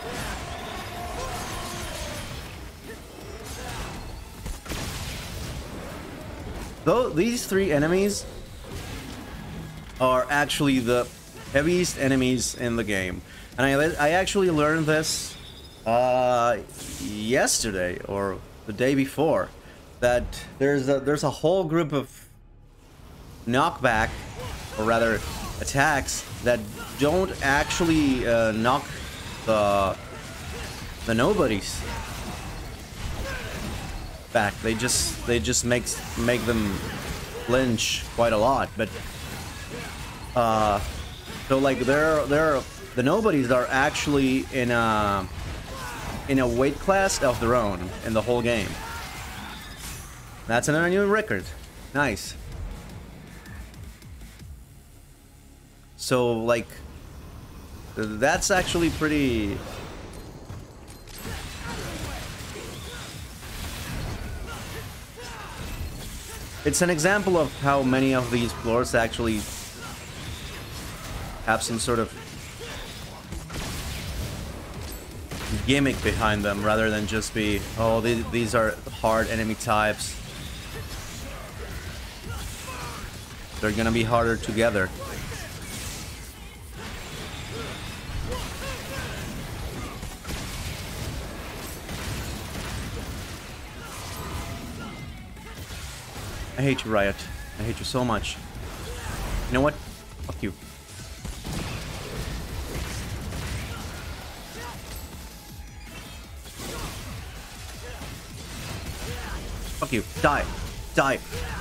Though these three enemies are actually the heaviest enemies in the game. And I, I actually learned this uh, yesterday or the day before. That there's a, there's a whole group of knockback, or rather attacks, that don't actually uh, knock the, the nobodies back. They just they just makes make them flinch quite a lot. But uh, so like they're they're the nobodies are actually in a in a weight class of their own in the whole game. That's another new record. Nice. So like that's actually pretty. It's an example of how many of these floors actually have some sort of gimmick behind them, rather than just be, oh, these, these are hard enemy types. They're gonna be harder together. I hate you, Riot. I hate you so much. You know what? Fuck you. Fuck you. Die. Die.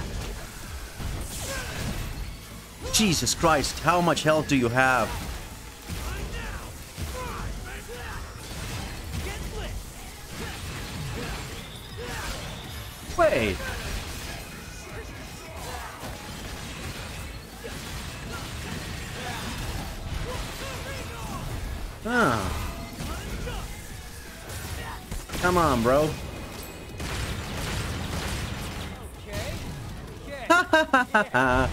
Jesus Christ, how much health do you have? Wait. Ah. Come on, bro. Ha ha ha ha ha.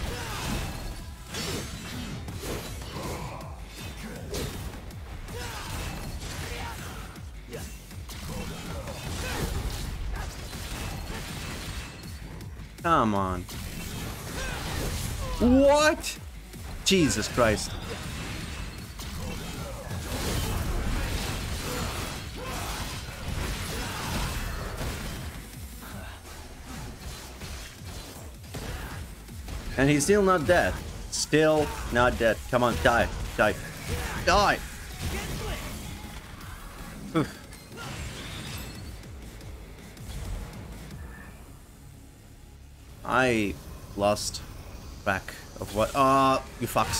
Come on. What? Jesus Christ. And he's still not dead. Still not dead. Come on, die. Die. Die! Oof. I lost track of what. Ah, uh, you fucks.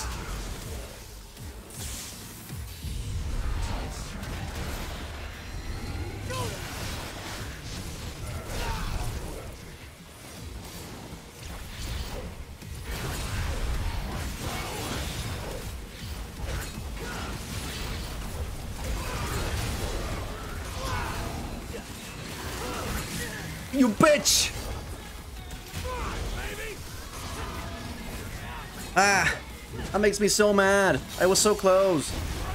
you bitch! Ah, that makes me so mad. I was so close.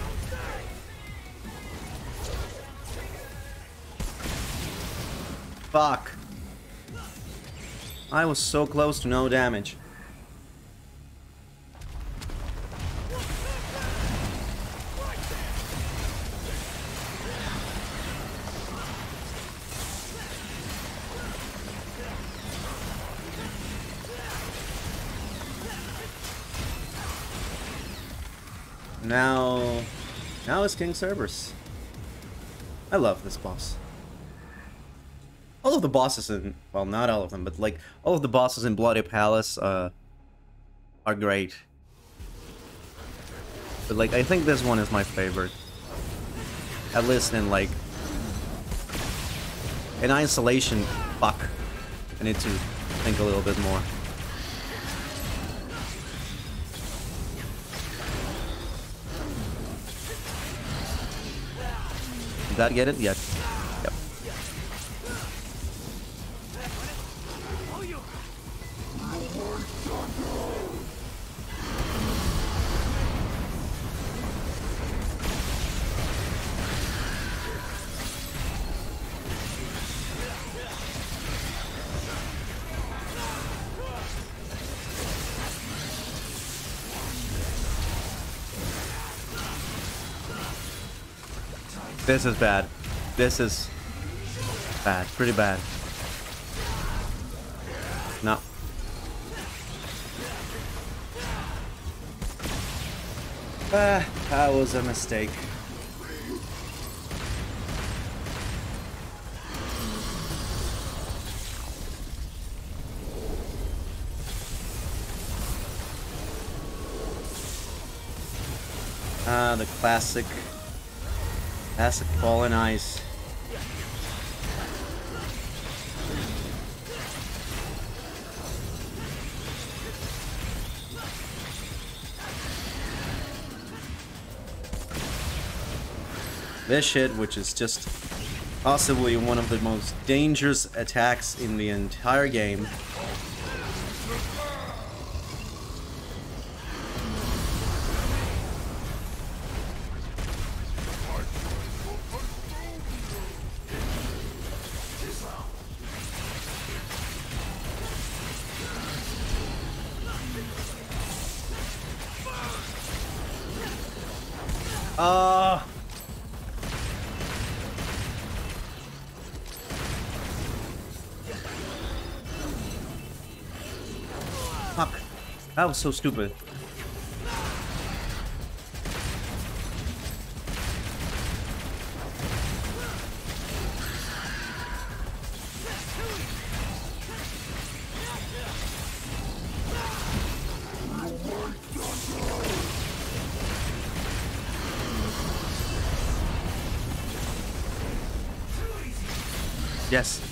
Fuck. I was so close to no damage. Now, now it's King Cerberus. I love this boss. All of the bosses in, well, not all of them, but like all of the bosses in Bloody Palace uh, are great. But like, I think this one is my favorite. At least in like, in isolation. Fuck. I need to think a little bit more. Did that get it? Yet. Yep. This is bad. This is bad. Pretty bad. No. Ah, that was a mistake. Ah, the classic. Classic fallen ice. This shit, which is just possibly one of the most dangerous attacks in the entire game. Uh Fuck. That was so stupid. Yes.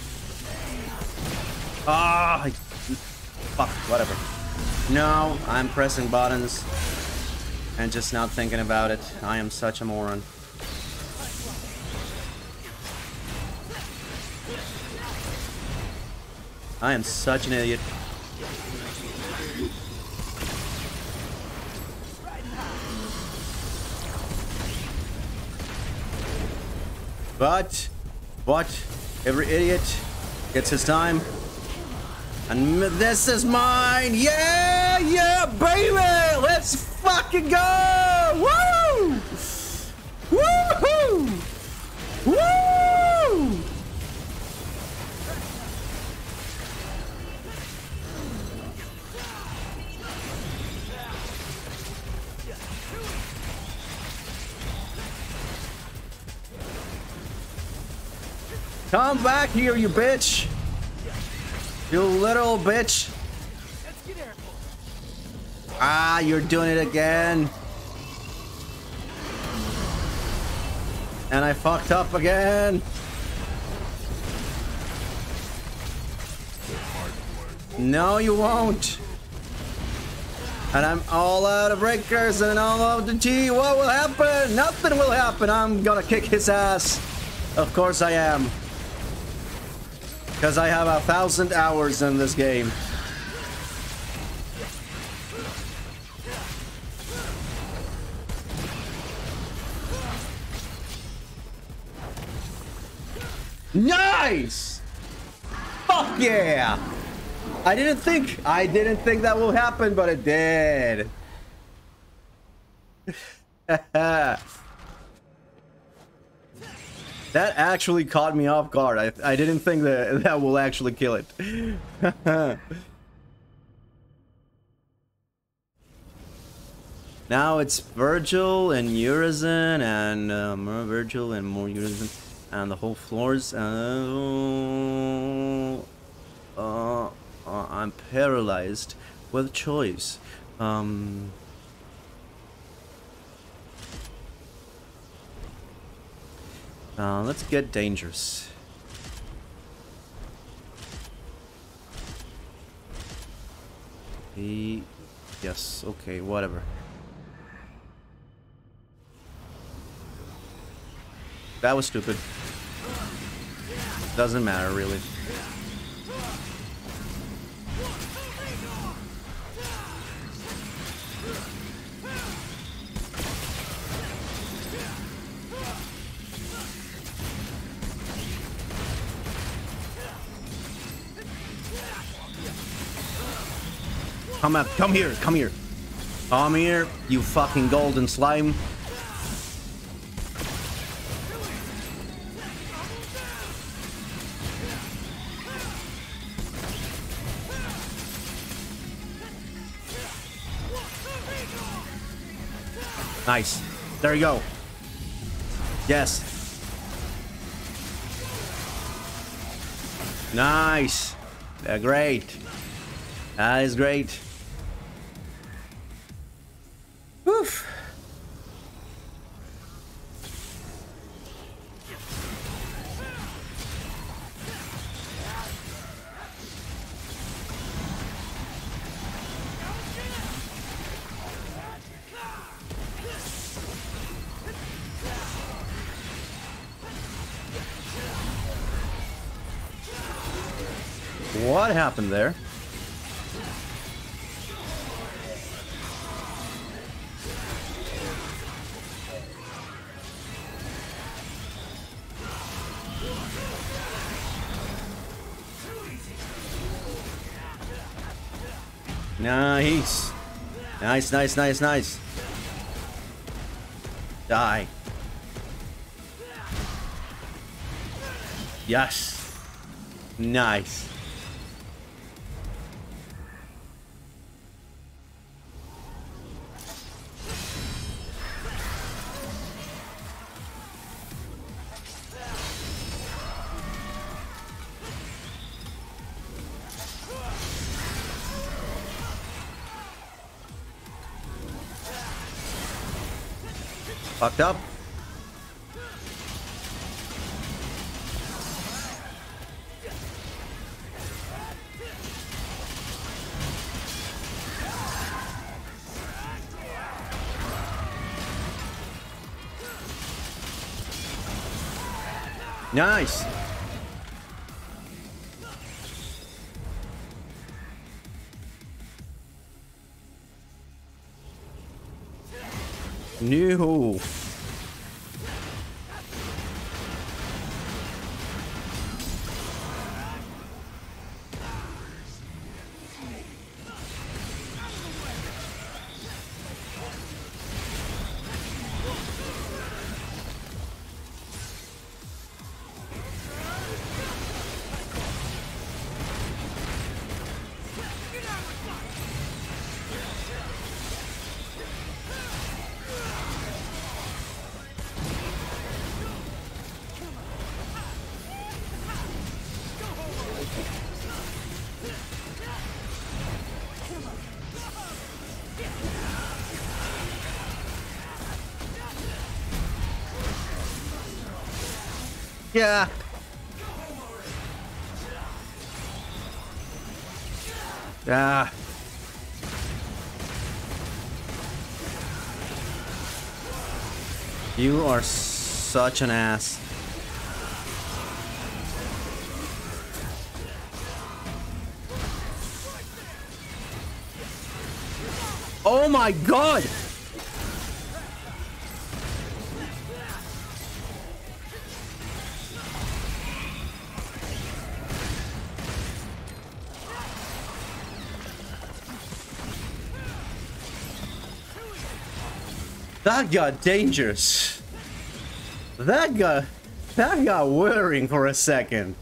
Ah, I, fuck, whatever. No, I'm pressing buttons and just not thinking about it. I am such a moron. I am such an idiot. But, but, every idiot gets his time. And this is mine! Yeah! Yeah, baby! Let's fucking go! Woo! Woohoo! Woo! Come back here, you bitch! You little bitch! Ah, you're doing it again! And I fucked up again! No, you won't! And I'm all out of breakers and all out of G. What will happen? Nothing will happen! I'm gonna kick his ass! Of course I am. Because I have a thousand hours in this game. Nice! Fuck yeah! I didn't think, I didn't think that will happen, but it did. That actually caught me off guard. I, I didn't think that that will actually kill it. Now it's Virgil and Urizen and uh, more Virgil and more Urizen and the whole floors. Uh, uh, uh, I'm paralyzed with choice. Um... Uh, let's get dangerous. He... Yes, okay, whatever. That was stupid. Doesn't matter, really. Come up, come here, come here. Come here, you fucking golden slime. Nice. There you go. Yes. Nice. Uh, great. That is great. Woof. What happened there? Nice. Nice, nice, nice, nice. Die. Yes. Nice. Fucked up. Nice. No. Yeah. Ah. You are such an ass. Oh my god! That got dangerous. That got... That got worrying for a second.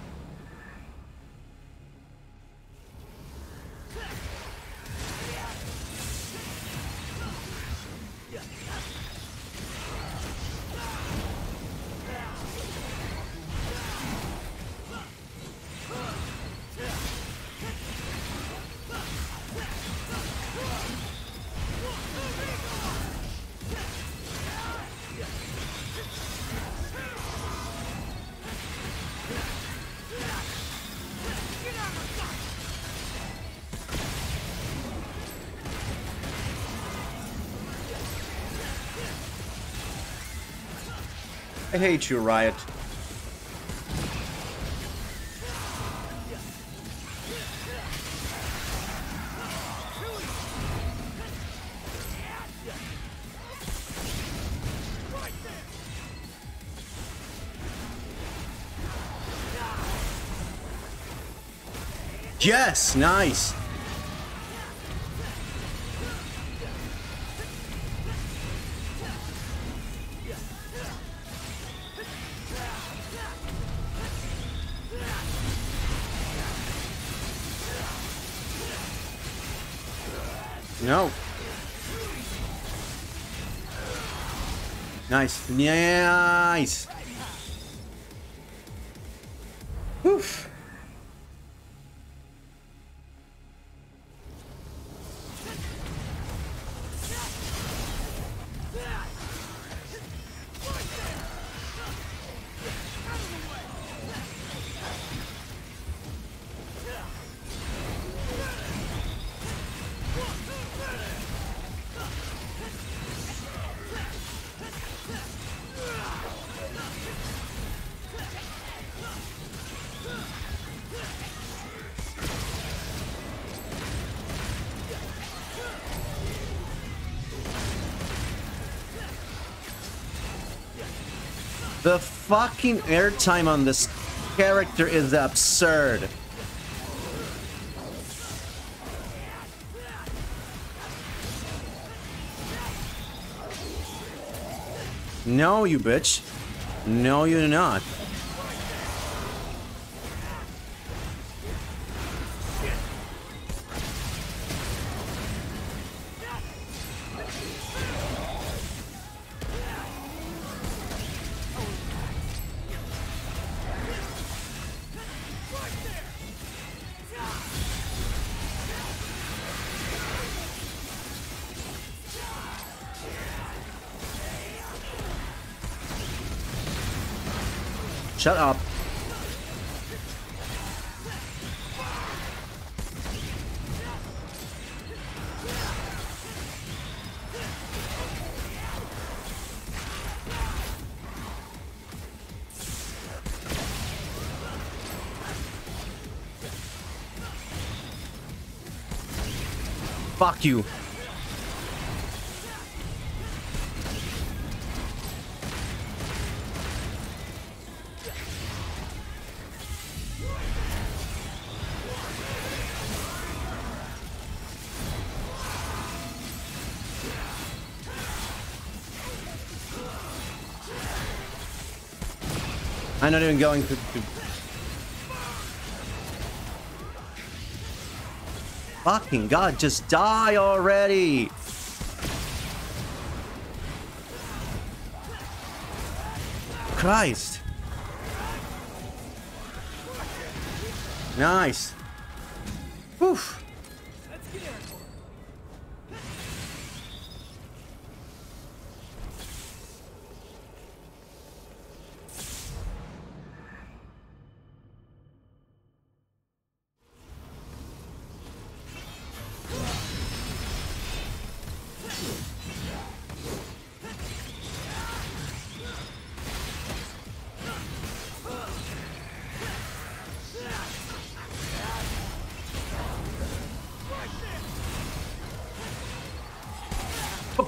I hate you, Riot. Yes, nice. No. Nice. Nice. Oof. The fucking airtime on this character is absurd. No, you bitch. No, you're not. Shut up. Fuck you. I'm not even going to... to... Fucking God, just die already! Christ! Nice! Whew!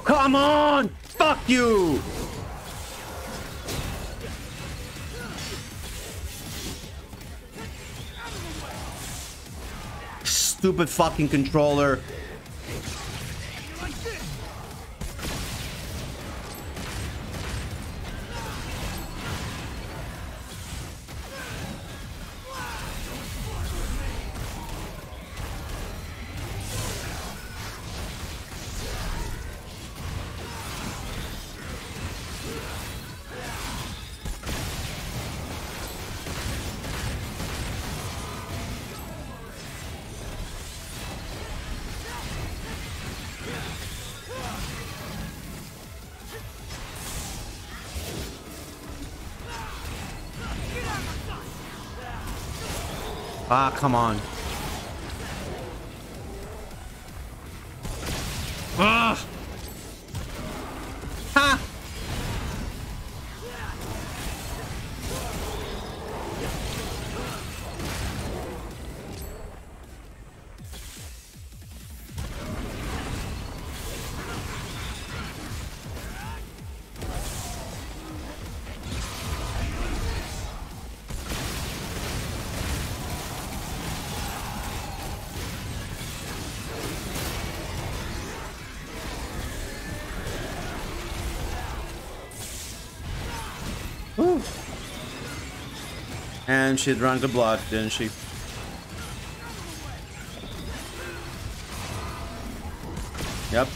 come on! Fuck you! Stupid fucking controller. Ah, come on. Ah! Ha! Whew. And she drank the blood, didn't she? Yep.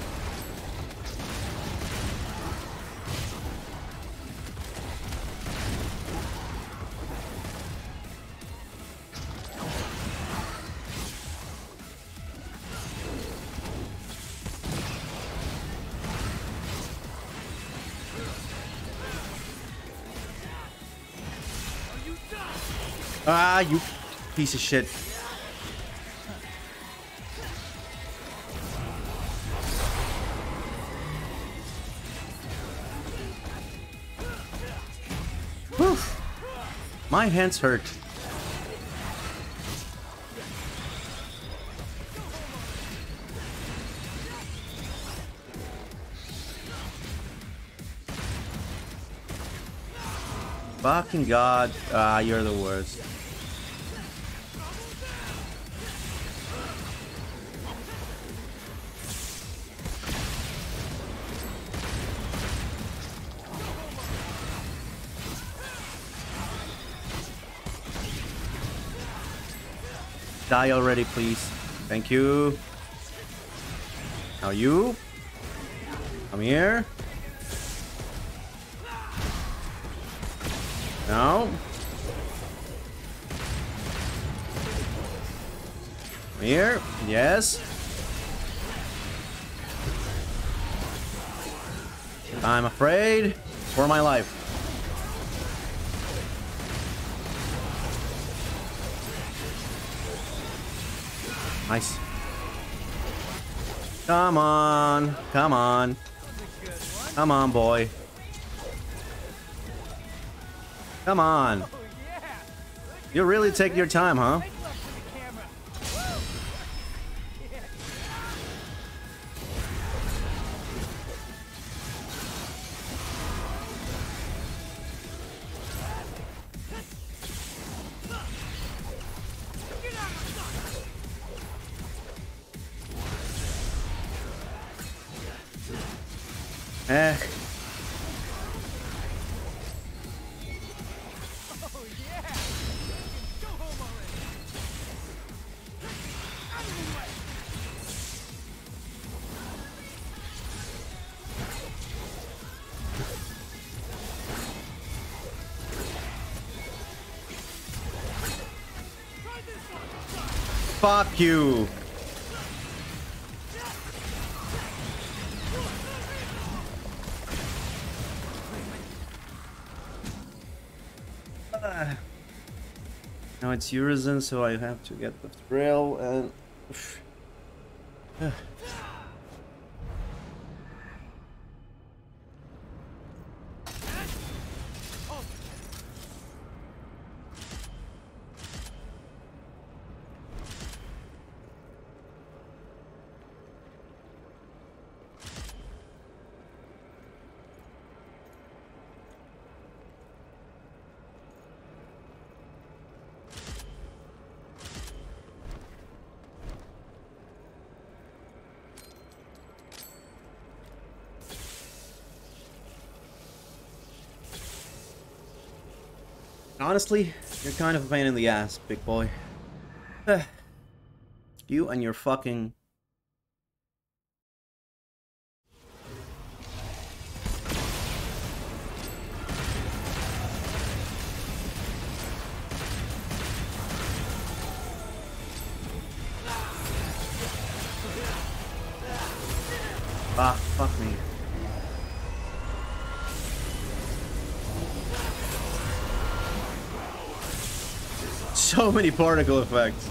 Ah, you piece of shit. Whew. My hands hurt. Fucking God. Ah, you're the worst. Die already, please. Thank you. Now you. Come here. No. Come here. Yes. I'm afraid for my life. Nice. Come on. Come on. Come on, boy. Come on. You really take your time, huh? Eh. Oh yeah! Go home already! Out of the way! Try this one! Fuck you. Now it's Urizen, so I have to get the thrill and. Honestly, you're kind of a pain in the ass, big boy. You and your fucking... Ah, fuck me. So many particle effects.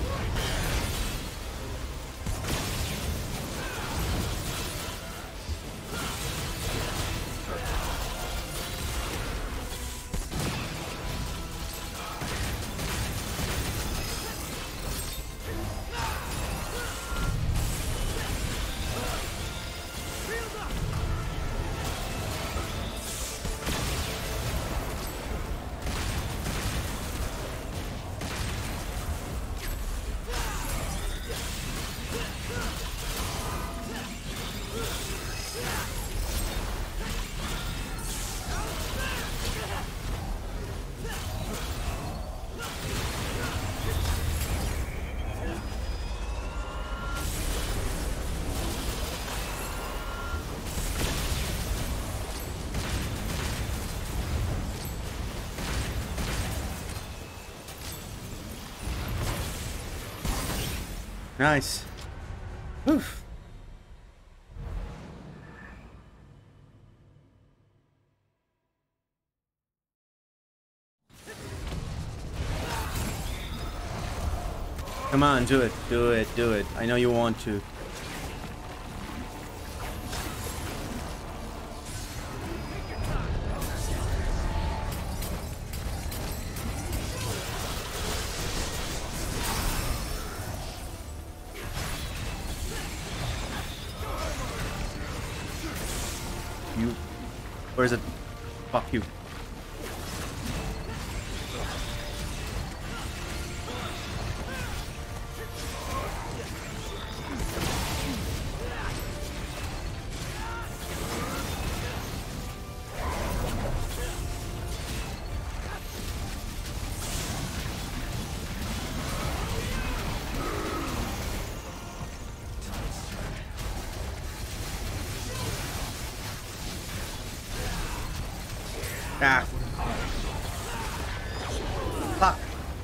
Nice. Oof. Come on, do it, do it, do it. I know you want to. You. Where is it? Fuck you. Ah. Fuck.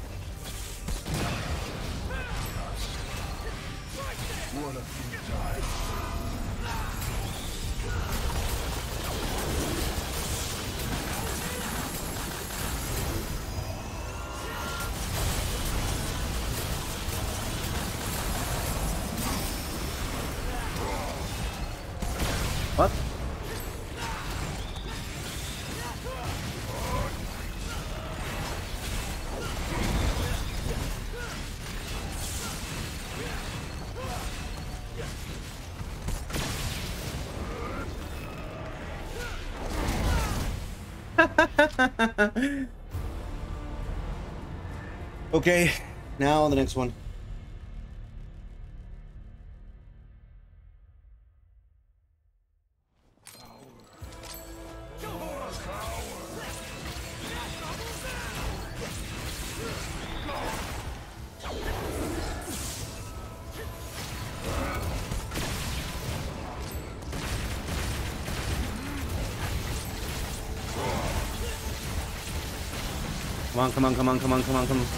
What? Okay, now the next one. Come on, come on, come on, come on, come on, come on.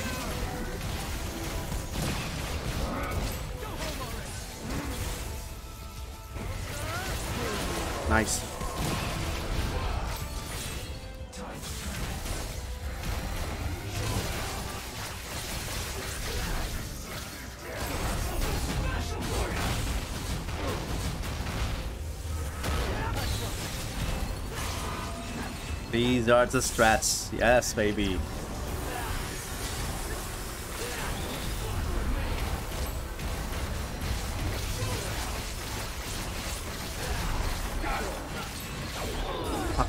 Nice. These are the strats. Yes, baby. Fuck.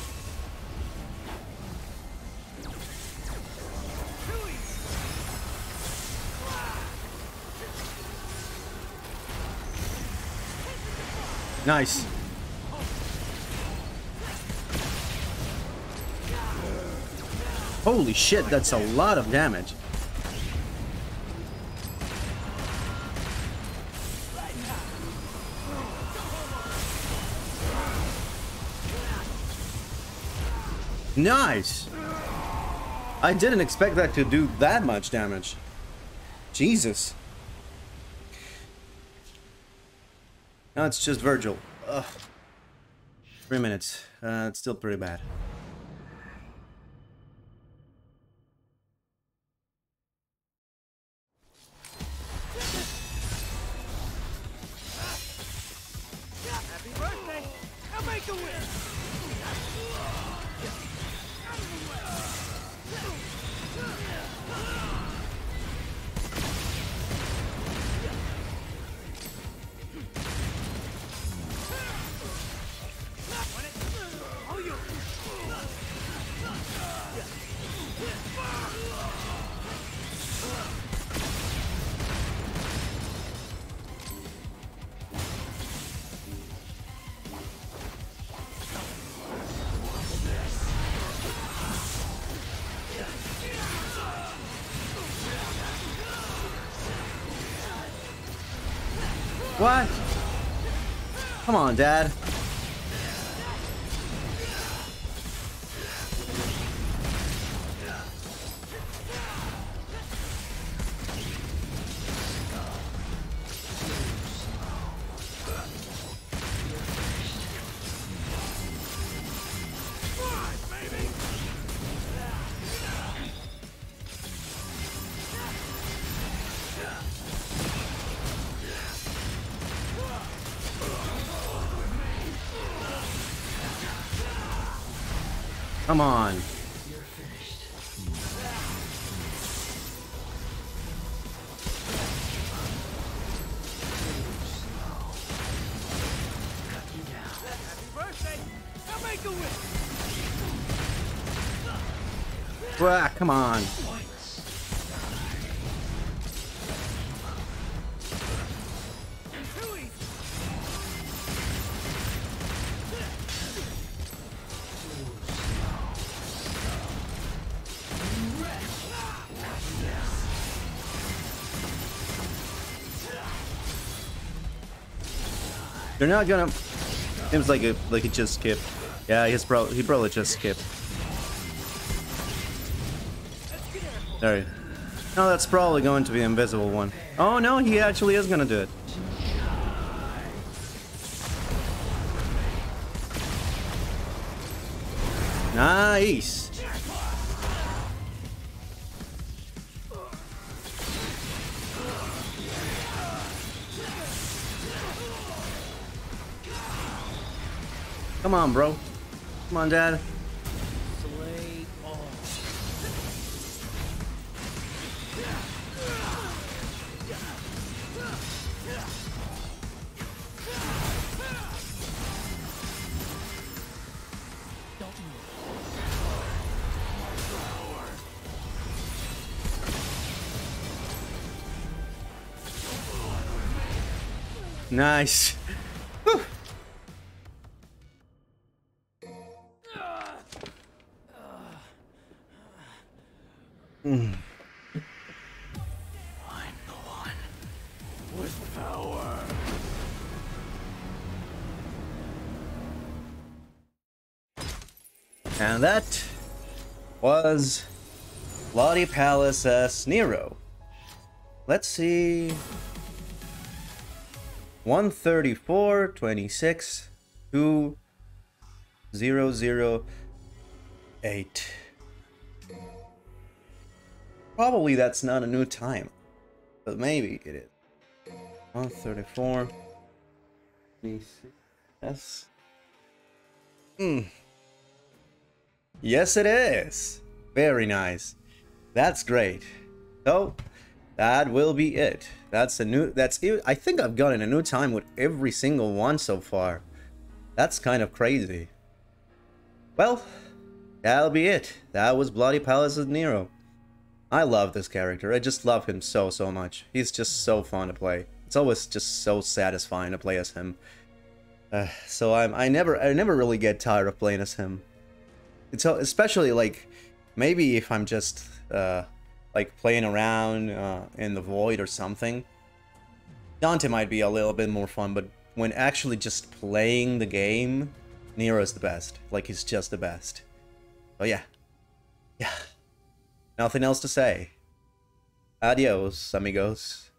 Nice. Holy shit, that's a lot of damage. Nice! I didn't expect that to do that much damage. Jesus. Now it's just Virgil. Ugh. Three minutes. Uh, it's still pretty bad. Happy birthday! I'll make a wish! What? Come on, Dad. Come on. Ah, come on. They're not gonna. Seems like it, like it just skipped. Yeah, he's probably he probably just skipped. There. No, that's probably going to be an invisible one. Oh no, he actually is gonna do it. Nice. Come on, bro. Come on, Dad. Slay all. Nice. Whew. Mm. I'm the one with power. And that was Bloody Palace as Nero. Let's see. one thirty-four, twenty-six, two, zero, zero, eight. Probably that's not a new time, but maybe it is. one thirty-four, twenty-six, yes. Hmm. Yes, it is. Very nice. That's great. So, that will be it. That's a new, that's, I think I've gotten a new time with every single one so far. That's kind of crazy. Well, that'll be it. That was Bloody Palace of Nero. I love this character. I just love him so, so much. He's just so fun to play. It's always just so satisfying to play as him. Uh, so I'm, I never, I never really get tired of playing as him. It's especially like maybe if I'm just uh, like playing around uh, in the void or something, Dante might be a little bit more fun, but when actually just playing the game, Nero's the best. Like, he's just the best. Oh yeah. Yeah. Nothing else to say. Adios, amigos.